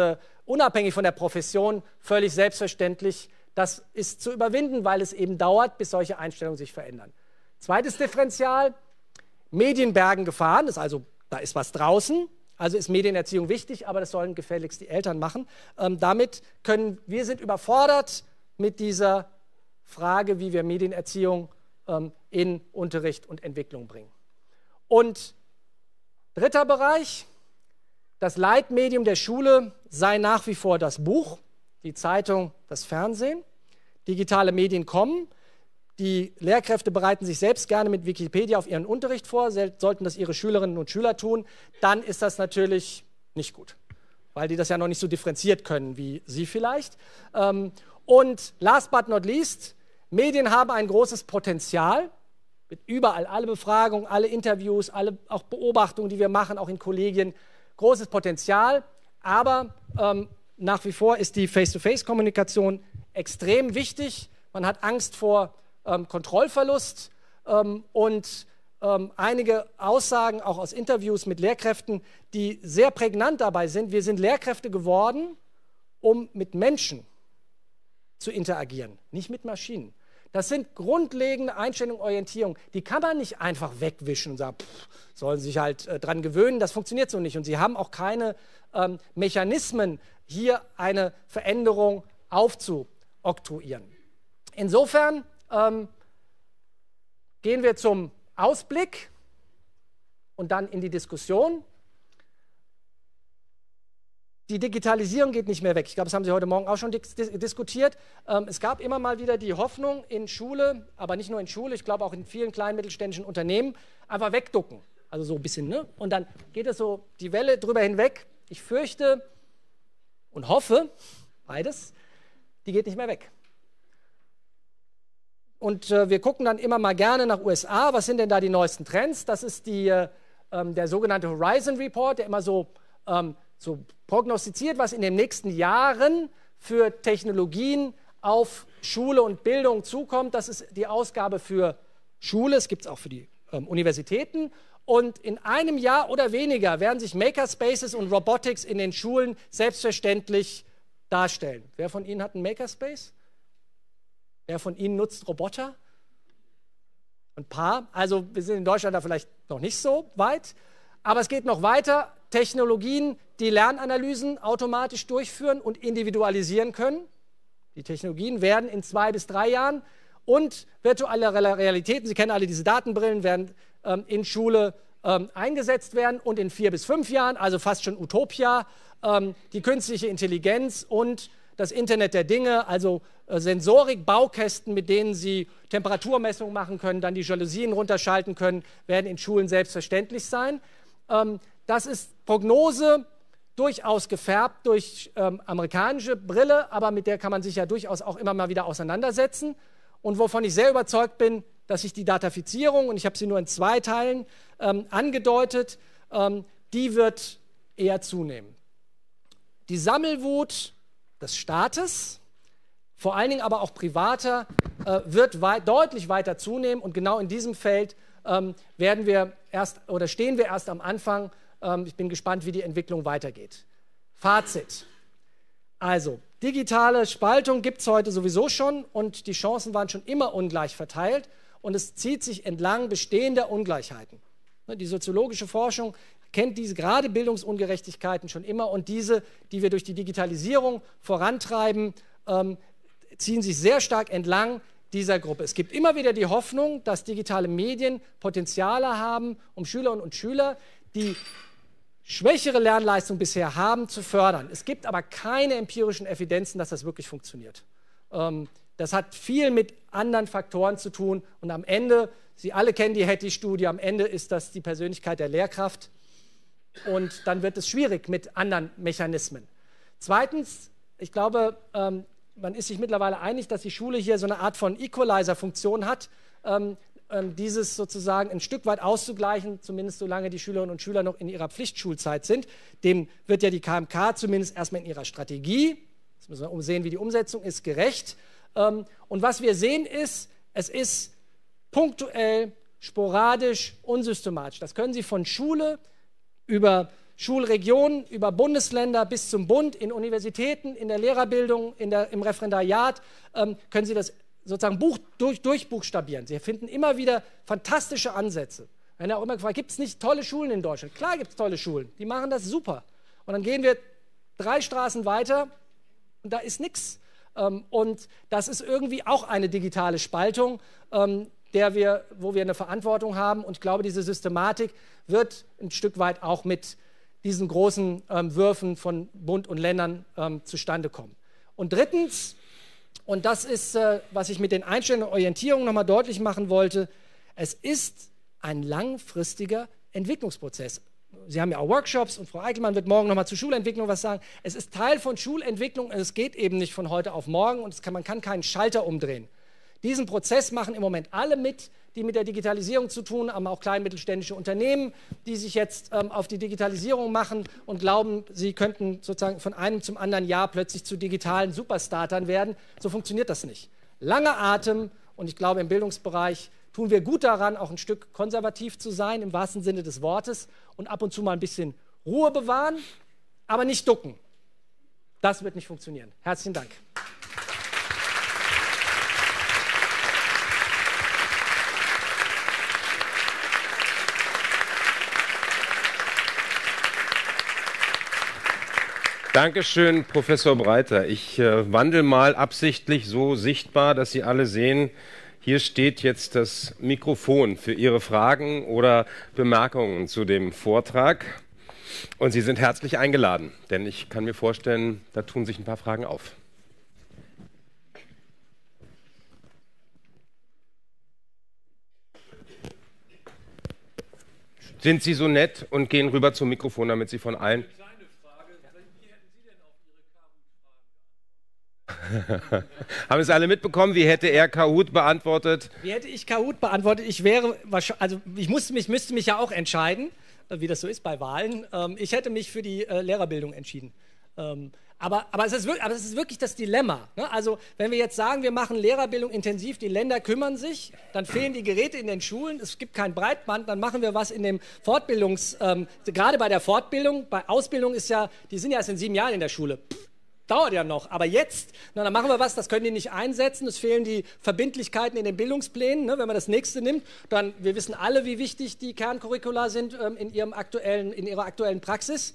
unabhängig von der Profession völlig selbstverständlich. Das ist zu überwinden, weil es eben dauert, bis solche Einstellungen sich verändern. Zweites Differential, Medien bergen Gefahren, das ist also, da ist was draußen, also ist Medienerziehung wichtig, aber das sollen gefälligst die Eltern machen. Wir sind überfordert mit dieser Frage, wie wir Medienerziehung in Unterricht und Entwicklung bringen. Und dritter Bereich, das Leitmedium der Schule sei nach wie vor das Buch, die Zeitung, das Fernsehen. Digitale Medien kommen. Die Lehrkräfte bereiten sich selbst gerne mit Wikipedia auf ihren Unterricht vor, sollten das ihre Schülerinnen und Schüler tun, dann ist das natürlich nicht gut, weil die das ja noch nicht so differenziert können wie Sie vielleicht. Und last but not least, Medien haben ein großes Potenzial, mit überall, alle Befragungen, alle Interviews, alle auch Beobachtungen, die wir machen, auch in Kollegien, großes Potenzial, aber nach wie vor ist die Face-to-Face-Kommunikation extrem wichtig. Man hat Angst vor Kontrollverlust und einige Aussagen auch aus Interviews mit Lehrkräften, die sehr prägnant dabei sind. Wir sind Lehrkräfte geworden, um mit Menschen zu interagieren, nicht mit Maschinen. Das sind grundlegende Einstellungen, Orientierung. Die kann man nicht einfach wegwischen und sagen, sollen sich halt dran gewöhnen. Das funktioniert so nicht. Und sie haben auch keine Mechanismen, hier eine Veränderung aufzuoktroyieren. Insofern gehen wir zum Ausblick und dann in die Diskussion. Die Digitalisierung geht nicht mehr weg. Ich glaube, das haben Sie heute Morgen auch schon diskutiert. Es gab immer mal wieder die Hoffnung in Schule, aber nicht nur in Schule, ich glaube auch in vielen kleinen mittelständischen Unternehmen, einfach wegducken. Also so ein bisschen, ne? Und dann geht es so die Welle drüber hinweg. Ich fürchte und hoffe, beides, die geht nicht mehr weg. Und wir gucken dann immer mal gerne nach USA. Was sind denn da die neuesten Trends? Das ist der sogenannte Horizon Report, der immer so prognostiziert, was in den nächsten Jahren für Technologien auf Schule und Bildung zukommt. Das ist die Ausgabe für Schule, es gibt es auch für die Universitäten. Und in einem Jahr oder weniger werden sich Makerspaces und Robotics in den Schulen selbstverständlich darstellen. Wer von Ihnen hat einen Makerspace? Wer von Ihnen nutzt Roboter? Ein paar. Also wir sind in Deutschland da vielleicht noch nicht so weit. Aber es geht noch weiter. Technologien, die Lernanalysen automatisch durchführen und individualisieren können. Die Technologien werden in 2 bis 3 Jahren und virtuelle Realitäten, Sie kennen alle diese Datenbrillen, werden in Schule eingesetzt werden und in 4 bis 5 Jahren, also fast schon Utopia, die künstliche Intelligenz und das Internet der Dinge, also Sensorik, Baukästen, mit denen Sie Temperaturmessungen machen können, dann die Jalousien runterschalten können, werden in Schulen selbstverständlich sein. Das ist Prognose, durchaus gefärbt durch amerikanische Brille, aber mit der kann man sich ja durchaus auch immer mal wieder auseinandersetzen. Und wovon ich sehr überzeugt bin, dass sich die Datafizierung, und ich habe sie nur in 2 Teilen angedeutet, die wird eher zunehmen. Die Sammelwut des Staates, vor allen Dingen aber auch privater, wird deutlich weiter zunehmen. Und genau in diesem Feld stehen wir erst am Anfang. Ich bin gespannt, wie die Entwicklung weitergeht. Fazit. Also, digitale Spaltung gibt es heute sowieso schon und die Chancen waren schon immer ungleich verteilt und es zieht sich entlang bestehender Ungleichheiten. Die soziologische Forschung kennt diese gerade Bildungsungerechtigkeiten schon immer und diese, die wir durch die Digitalisierung vorantreiben, ziehen sich sehr stark entlang dieser Gruppe. Es gibt immer wieder die Hoffnung, dass digitale Medien Potenziale haben, um Schülerinnen und Schüler, die schwächere Lernleistung bisher haben, zu fördern. Es gibt aber keine empirischen Evidenzen, dass das wirklich funktioniert. Das hat viel mit anderen Faktoren zu tun und am Ende, Sie alle kennen die Hattie-Studie, am Ende ist das die Persönlichkeit der Lehrkraft und dann wird es schwierig mit anderen Mechanismen. Zweitens, ich glaube, man ist sich mittlerweile einig, dass die Schule hier so eine Art von Equalizer-Funktion hat, dieses sozusagen ein Stück weit auszugleichen, zumindest solange die Schülerinnen und Schüler noch in ihrer Pflichtschulzeit sind. Dem wird ja die KMK zumindest erstmal in ihrer Strategie, jetzt müssen wir sehen, wie die Umsetzung ist, gerecht. Und was wir sehen ist, es ist punktuell, sporadisch, unsystematisch. Das können Sie von Schule über Schulregionen, über Bundesländer bis zum Bund, in Universitäten, in der Lehrerbildung, im Referendariat, können Sie das sozusagen durchbuchstabieren. Sie finden immer wieder fantastische Ansätze. Wenn er auch immer gefragt, gibt es nicht tolle Schulen in Deutschland? Klar gibt es tolle Schulen, die machen das super. Und dann gehen wir 3 Straßen weiter und da ist nichts. Und das ist irgendwie auch eine digitale Spaltung, wo wir eine Verantwortung haben. Und ich glaube, diese Systematik wird ein Stück weit auch mit diesen großen Würfen von Bund und Ländern zustande kommen. Und drittens, und das ist, was ich mit den Einstellungen und Orientierungen nochmal deutlich machen wollte, es ist ein langfristiger Entwicklungsprozess. Sie haben ja auch Workshops und Frau Eickelmann wird morgen nochmal zur Schulentwicklung was sagen. Es ist Teil von Schulentwicklung und es geht eben nicht von heute auf morgen und man kann keinen Schalter umdrehen. Diesen Prozess machen im Moment alle mit, die mit der Digitalisierung zu tun haben, auch klein- und mittelständische Unternehmen, die sich jetzt auf die Digitalisierung machen und glauben, sie könnten sozusagen von einem zum anderen Jahr plötzlich zu digitalen Superstartern werden. So funktioniert das nicht. Langer Atem und ich glaube, im Bildungsbereich tun wir gut daran, auch ein Stück konservativ zu sein, im wahrsten Sinne des Wortes, und ab und zu mal ein bisschen Ruhe bewahren, aber nicht ducken. Das wird nicht funktionieren. Herzlichen Dank. Dankeschön, Professor Breiter. Ich wandle mal absichtlich so sichtbar, dass Sie alle sehen, hier steht jetzt das Mikrofon für Ihre Fragen oder Bemerkungen zu dem Vortrag. Und Sie sind herzlich eingeladen, denn ich kann mir vorstellen, da tun sich ein paar Fragen auf. Sind Sie so nett und gehen rüber zum Mikrofon, damit Sie von allen... Haben es alle mitbekommen? Wie hätte er Kahoot beantwortet? Wie hätte ich Kahoot beantwortet? Ich wäre wahrscheinlich, also ich müsste mich ja auch entscheiden, wie das so ist bei Wahlen. Ich hätte mich für die Lehrerbildung entschieden. Aber es ist wirklich das Dilemma. Ne? Also wenn wir jetzt sagen, wir machen Lehrerbildung intensiv, die Länder kümmern sich, dann fehlen die Geräte in den Schulen, es gibt kein Breitband, dann machen wir was in dem gerade bei der Fortbildung, bei Ausbildung ist ja, die sind ja erst in 7 Jahren in der Schule. Dauert ja noch, aber jetzt, dann machen wir was, das können die nicht einsetzen, es fehlen die Verbindlichkeiten in den Bildungsplänen, ne? Wenn man das nächste nimmt, dann, wir wissen alle, wie wichtig die Kerncurricula sind in ihrer aktuellen Praxis.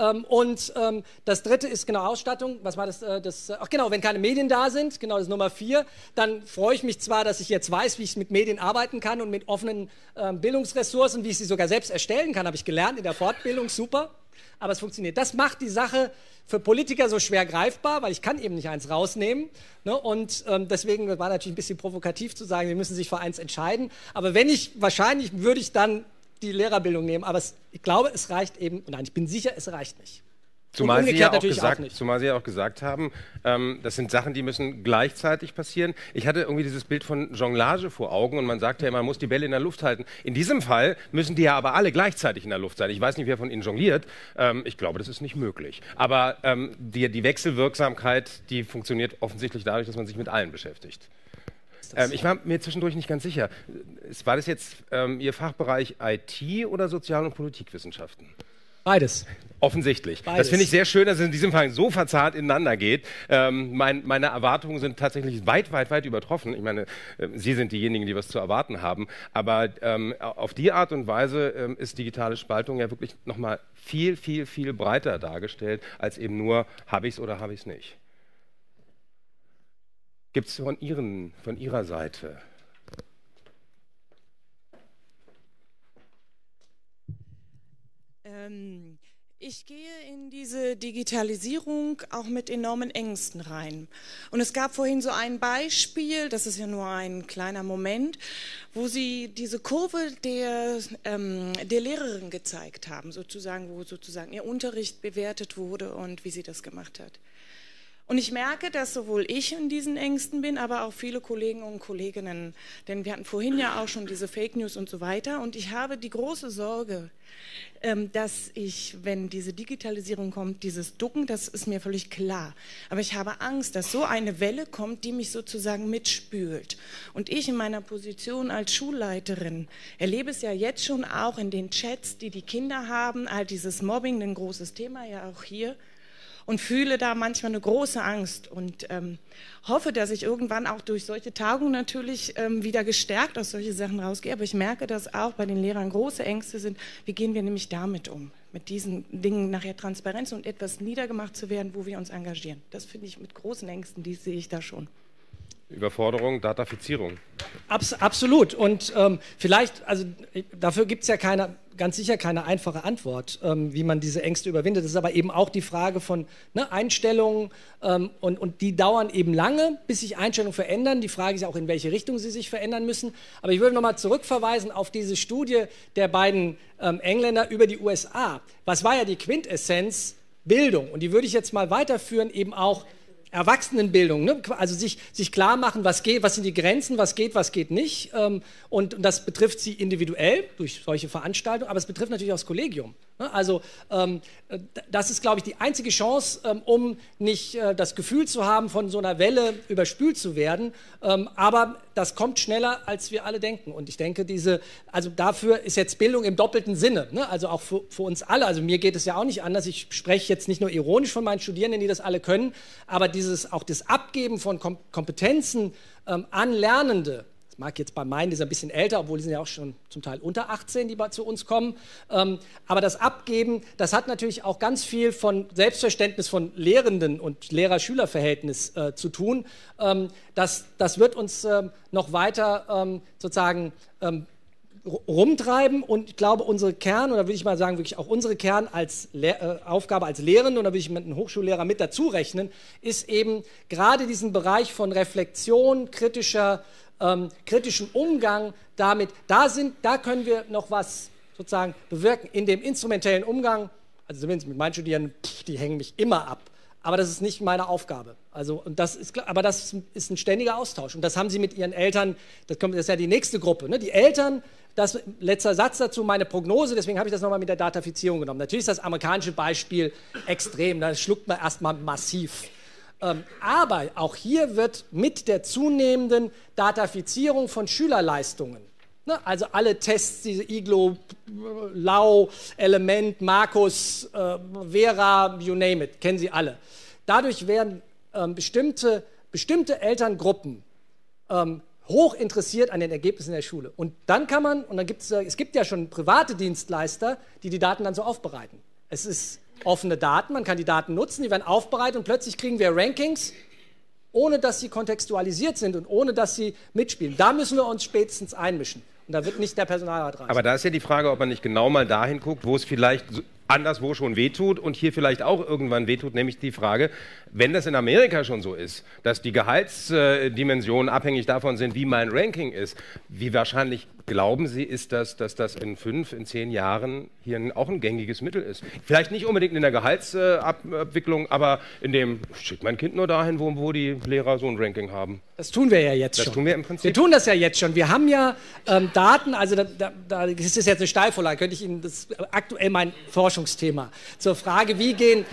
Das dritte ist genau Ausstattung, was war das? Ach genau, wenn keine Medien da sind, genau, das ist Nummer 4, dann freue ich mich zwar, dass ich jetzt weiß, wie ich mit Medien arbeiten kann und mit offenen Bildungsressourcen, wie ich sie sogar selbst erstellen kann, habe ich gelernt in der Fortbildung, super. Aber es funktioniert. Das macht die Sache für Politiker so schwer greifbar, weil ich kann eben nicht eins rausnehmen. Ne? Und deswegen war natürlich ein bisschen provokativ zu sagen, sie müssen sich für eins entscheiden. Aber wahrscheinlich würde ich dann die Lehrerbildung nehmen. Aber ich glaube, es reicht eben, nein, ich bin sicher, es reicht nicht. Zumal Sie ja auch gesagt haben, das sind Sachen, die müssen gleichzeitig passieren. Ich hatte irgendwie dieses Bild von Jonglage vor Augen und man sagt ja, man muss die Bälle in der Luft halten. In diesem Fall müssen die ja aber alle gleichzeitig in der Luft sein. Ich weiß nicht, wer von Ihnen jongliert. Ich glaube, das ist nicht möglich. Aber die Wechselwirksamkeit, die funktioniert offensichtlich dadurch, dass man sich mit allen beschäftigt. Ich war mir zwischendurch nicht ganz sicher. War das jetzt Ihr Fachbereich IT oder Sozial- und Politikwissenschaften? Beides. Offensichtlich. Beides. Das finde ich sehr schön, dass es in diesem Fall so verzahnt ineinander geht. Meine Erwartungen sind tatsächlich weit übertroffen. Ich meine, Sie sind diejenigen, die was zu erwarten haben. Aber auf die Art und Weise ist digitale Spaltung ja wirklich nochmal viel breiter dargestellt, als eben nur, habe ich es oder habe ich es nicht. Gibt es von Ihrer Seite? Ich gehe in diese Digitalisierung auch mit enormen Ängsten rein. Und es gab vorhin so ein Beispiel, das ist ja nur ein kleiner Moment, wo Sie diese Kurve der Lehrerin gezeigt haben, sozusagen, wo sozusagen ihr Unterricht bewertet wurde und wie sie das gemacht hat. Und ich merke, dass sowohl ich in diesen Ängsten bin, aber auch viele Kollegen und Kolleginnen. Denn wir hatten vorhin ja auch schon diese Fake News und so weiter. Und ich habe die große Sorge, dass ich, wenn diese Digitalisierung kommt, dieses Ducken, das ist mir völlig klar. Aber ich habe Angst, dass so eine Welle kommt, die mich sozusagen mitspült. Und ich in meiner Position als Schulleiterin erlebe es ja jetzt schon auch in den Chats, die die Kinder haben, all dieses Mobbing, ein großes Thema ja auch hier. Und fühle da manchmal eine große Angst und hoffe, dass ich irgendwann auch durch solche Tagungen natürlich wieder gestärkt aus solchen Sachen rausgehe. Aber ich merke, dass auch bei den Lehrern große Ängste sind. Wie gehen wir nämlich damit um? Mit diesen Dingen nachher Transparenz und etwas niedergemacht zu werden, wo wir uns engagieren. Das finde ich mit großen Ängsten, die sehe ich da schon. Überforderung, Datafizierung. Absolut. Und vielleicht, also dafür gibt es ja ganz sicher keine einfache Antwort, wie man diese Ängste überwindet. Das ist aber eben auch die Frage von Einstellungen und die dauern eben lange, bis sich Einstellungen verändern. Die Frage ist ja auch, in welche Richtung sie sich verändern müssen. Aber ich würde nochmal zurückverweisen auf diese Studie der beiden Engländer über die USA. Was war ja die Quintessenz? Bildung. Und die würde ich jetzt mal weiterführen, eben auch Erwachsenenbildung, ne? Also sich klar machen, was geht, was sind die Grenzen, was geht nicht. Und das betrifft sie individuell durch solche Veranstaltungen, aber es betrifft natürlich auch das Kollegium. Ne? Also das ist, glaube ich, die einzige Chance, um nicht das Gefühl zu haben, von so einer Welle überspült zu werden. Aber das kommt schneller, als wir alle denken. Und ich denke, also dafür ist jetzt Bildung im doppelten Sinne. Ne? Also auch für uns alle. Also mir geht es ja auch nicht anders. Ich spreche jetzt nicht nur ironisch von meinen Studierenden, die das alle können, aber auch das Abgeben von Kompetenzen an Lernende, das mag jetzt bei meinen, die sind ein bisschen älter, obwohl die sind ja auch schon zum Teil unter 18, die zu uns kommen, aber das Abgeben, das hat natürlich auch ganz viel von Selbstverständnis von Lehrenden und Lehrer-Schüler-Verhältnis zu tun. Das wird uns noch weiter sozusagen rumtreiben und ich glaube, unsere Kern, oder würde ich mal sagen, wirklich auch unsere Kern als Aufgabe als Lehrende, und da würde ich mit einem Hochschullehrer mit dazu rechnen, ist eben gerade diesen Bereich von Reflexion, kritischem Umgang damit, da können wir noch was sozusagen bewirken. In dem instrumentellen Umgang, also zumindest mit meinen Studierenden, die hängen mich immer ab. Aber das ist nicht meine Aufgabe. Aber das ist ein ständiger Austausch. Und das haben sie mit ihren Eltern, das ist ja die nächste Gruppe. Ne? Die Eltern, letzter Satz dazu, meine Prognose, deswegen habe ich das nochmal mit der Datafizierung genommen. Natürlich ist das amerikanische Beispiel extrem, da schluckt man erstmal massiv. Aber auch hier wird mit der zunehmenden Datafizierung von Schülerleistungen, ne, also alle Tests, diese Iglo, Lau, Element, Markus, Vera, you name it, kennen Sie alle. Dadurch werden bestimmte Elterngruppen hoch interessiert an den Ergebnissen der Schule. Und dann es gibt ja schon private Dienstleister, die die Daten dann so aufbereiten. Es ist offene Daten, man kann die Daten nutzen, die werden aufbereitet und plötzlich kriegen wir Rankings, ohne dass sie kontextualisiert sind und ohne dass sie mitspielen. Da müssen wir uns spätestens einmischen. Und da wird nicht der Personalrat rein. Aber da ist ja die Frage, ob man nicht genau mal dahin guckt, wo es vielleicht anderswo schon wehtut und hier vielleicht auch irgendwann wehtut, nämlich die Frage, wenn das in Amerika schon so ist, dass die Gehaltsdimensionen abhängig davon sind, wie mein Ranking ist, wie wahrscheinlich glauben Sie, ist das, dass das in 5, in 10 Jahren hier auch ein gängiges Mittel ist? Vielleicht nicht unbedingt in der Gehaltsabwicklung, aber in dem, schickt mein Kind nur dahin, wo die Lehrer so ein Ranking haben. Das tun wir ja jetzt schon. Das tun wir im Prinzip. Wir tun das ja jetzt schon. Wir haben ja Daten, also das ist jetzt eine Steilvorlage, könnte ich Ihnen, das ist aktuell mein Forschungsthema, zur Frage, wie gehen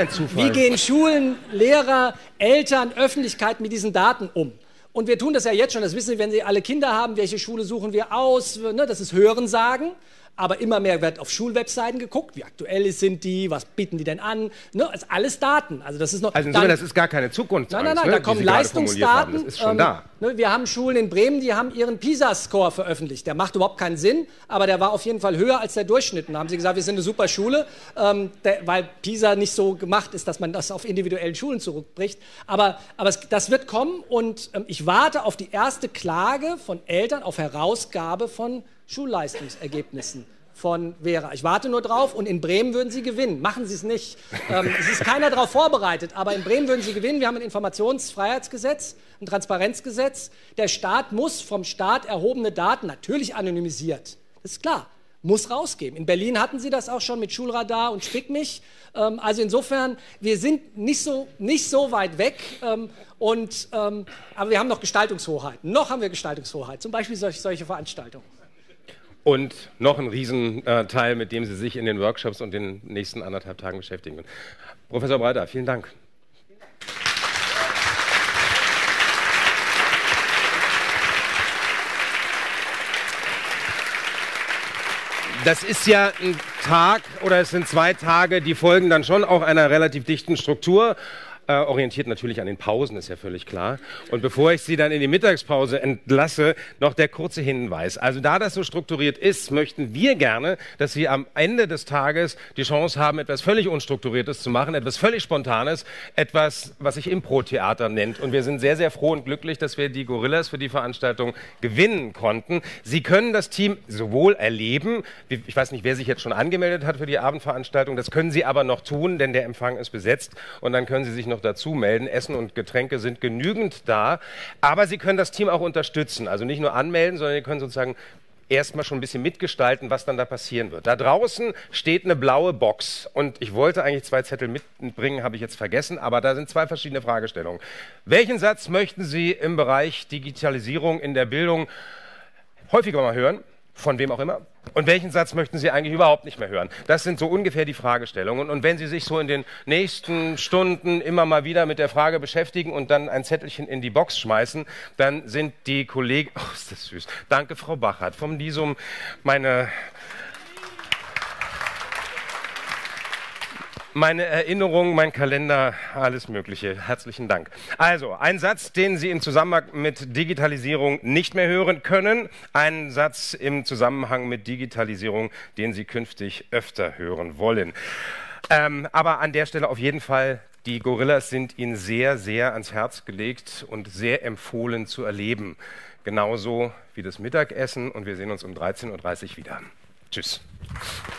Schulen, Lehrer, Eltern, Öffentlichkeit mit diesen Daten um? Und wir tun das ja jetzt schon, das wissen Sie, wenn Sie alle Kinder haben, welche Schule suchen wir aus, ne, das ist Hörensagen. Aber immer mehr wird auf Schulwebseiten geguckt, wie aktuell sind die, was bieten die denn an, ne? Das ist alles Daten. Also das ist noch. Also insofern, das ist gar keine Zukunft. Nein, da kommen Leistungsdaten. Das ist schon da. Ne, wir haben Schulen in Bremen, die haben ihren PISA-Score veröffentlicht. Der macht überhaupt keinen Sinn, aber der war auf jeden Fall höher als der Durchschnitt. Und da haben sie gesagt, wir sind eine super Schule, weil PISA nicht so gemacht ist, dass man das auf individuellen Schulen zurückbricht. Aber das wird kommen und ich warte auf die erste Klage von Eltern auf Herausgabe von Schulleistungsergebnissen von Vera. Ich warte nur drauf und in Bremen würden sie gewinnen. Machen sie es nicht. Es ist keiner darauf vorbereitet, aber in Bremen würden sie gewinnen. Wir haben ein Informationsfreiheitsgesetz, ein Transparenzgesetz. Der Staat muss vom Staat erhobene Daten, natürlich anonymisiert, das ist klar, muss rausgeben. In Berlin hatten sie das auch schon mit Schulradar und Spick mich. Also insofern, wir sind nicht so weit weg, aber wir haben noch Gestaltungshoheit. Noch haben wir Gestaltungshoheit, zum Beispiel solche Veranstaltungen. Und noch ein Riesenteil, mit dem Sie sich in den Workshops und den nächsten 1,5 Tagen beschäftigen können. Professor Breiter, vielen Dank. Das ist ja ein Tag oder es sind 2 Tage, die folgen dann schon auch einer relativ dichten Struktur. Orientiert natürlich an den Pausen, ist ja völlig klar. Und bevor ich Sie dann in die Mittagspause entlasse, noch der kurze Hinweis. Also da das so strukturiert ist, möchten wir gerne, dass Sie am Ende des Tages die Chance haben, etwas völlig Unstrukturiertes zu machen, etwas völlig Spontanes, etwas, was sich Impro-Theater nennt. Und wir sind sehr, sehr froh und glücklich, dass wir die Gorillas für die Veranstaltung gewinnen konnten. Sie können das Team sowohl erleben, ich weiß nicht, wer sich jetzt schon angemeldet hat für die Abendveranstaltung, das können Sie aber noch tun, denn der Empfang ist besetzt und dann können Sie sich noch dazu melden. Essen und Getränke sind genügend da, aber Sie können das Team auch unterstützen. Also nicht nur anmelden, sondern Sie können sozusagen erstmal schon ein bisschen mitgestalten, was dann da passieren wird. Da draußen steht eine blaue Box und ich wollte eigentlich 2 Zettel mitbringen, habe ich jetzt vergessen, aber da sind 2 verschiedene Fragestellungen. Welchen Satz möchten Sie im Bereich Digitalisierung in der Bildung häufiger mal hören? Von wem auch immer. Und welchen Satz möchten Sie eigentlich überhaupt nicht mehr hören? Das sind so ungefähr die Fragestellungen. Und wenn Sie sich so in den nächsten Stunden immer mal wieder mit der Frage beschäftigen und dann ein Zettelchen in die Box schmeißen, dann sind die Kollegen... Oh, ist das süß. Danke, Frau Bachert. Vom Lisum meine Erinnerungen, mein Kalender, alles Mögliche. Herzlichen Dank. Also, ein Satz, den Sie im Zusammenhang mit Digitalisierung nicht mehr hören können. Ein Satz im Zusammenhang mit Digitalisierung, den Sie künftig öfter hören wollen. Aber an der Stelle auf jeden Fall, die Gorillas sind Ihnen sehr, sehr ans Herz gelegt und sehr empfohlen zu erleben. Genauso wie das Mittagessen und wir sehen uns um 13:30 Uhr wieder. Tschüss.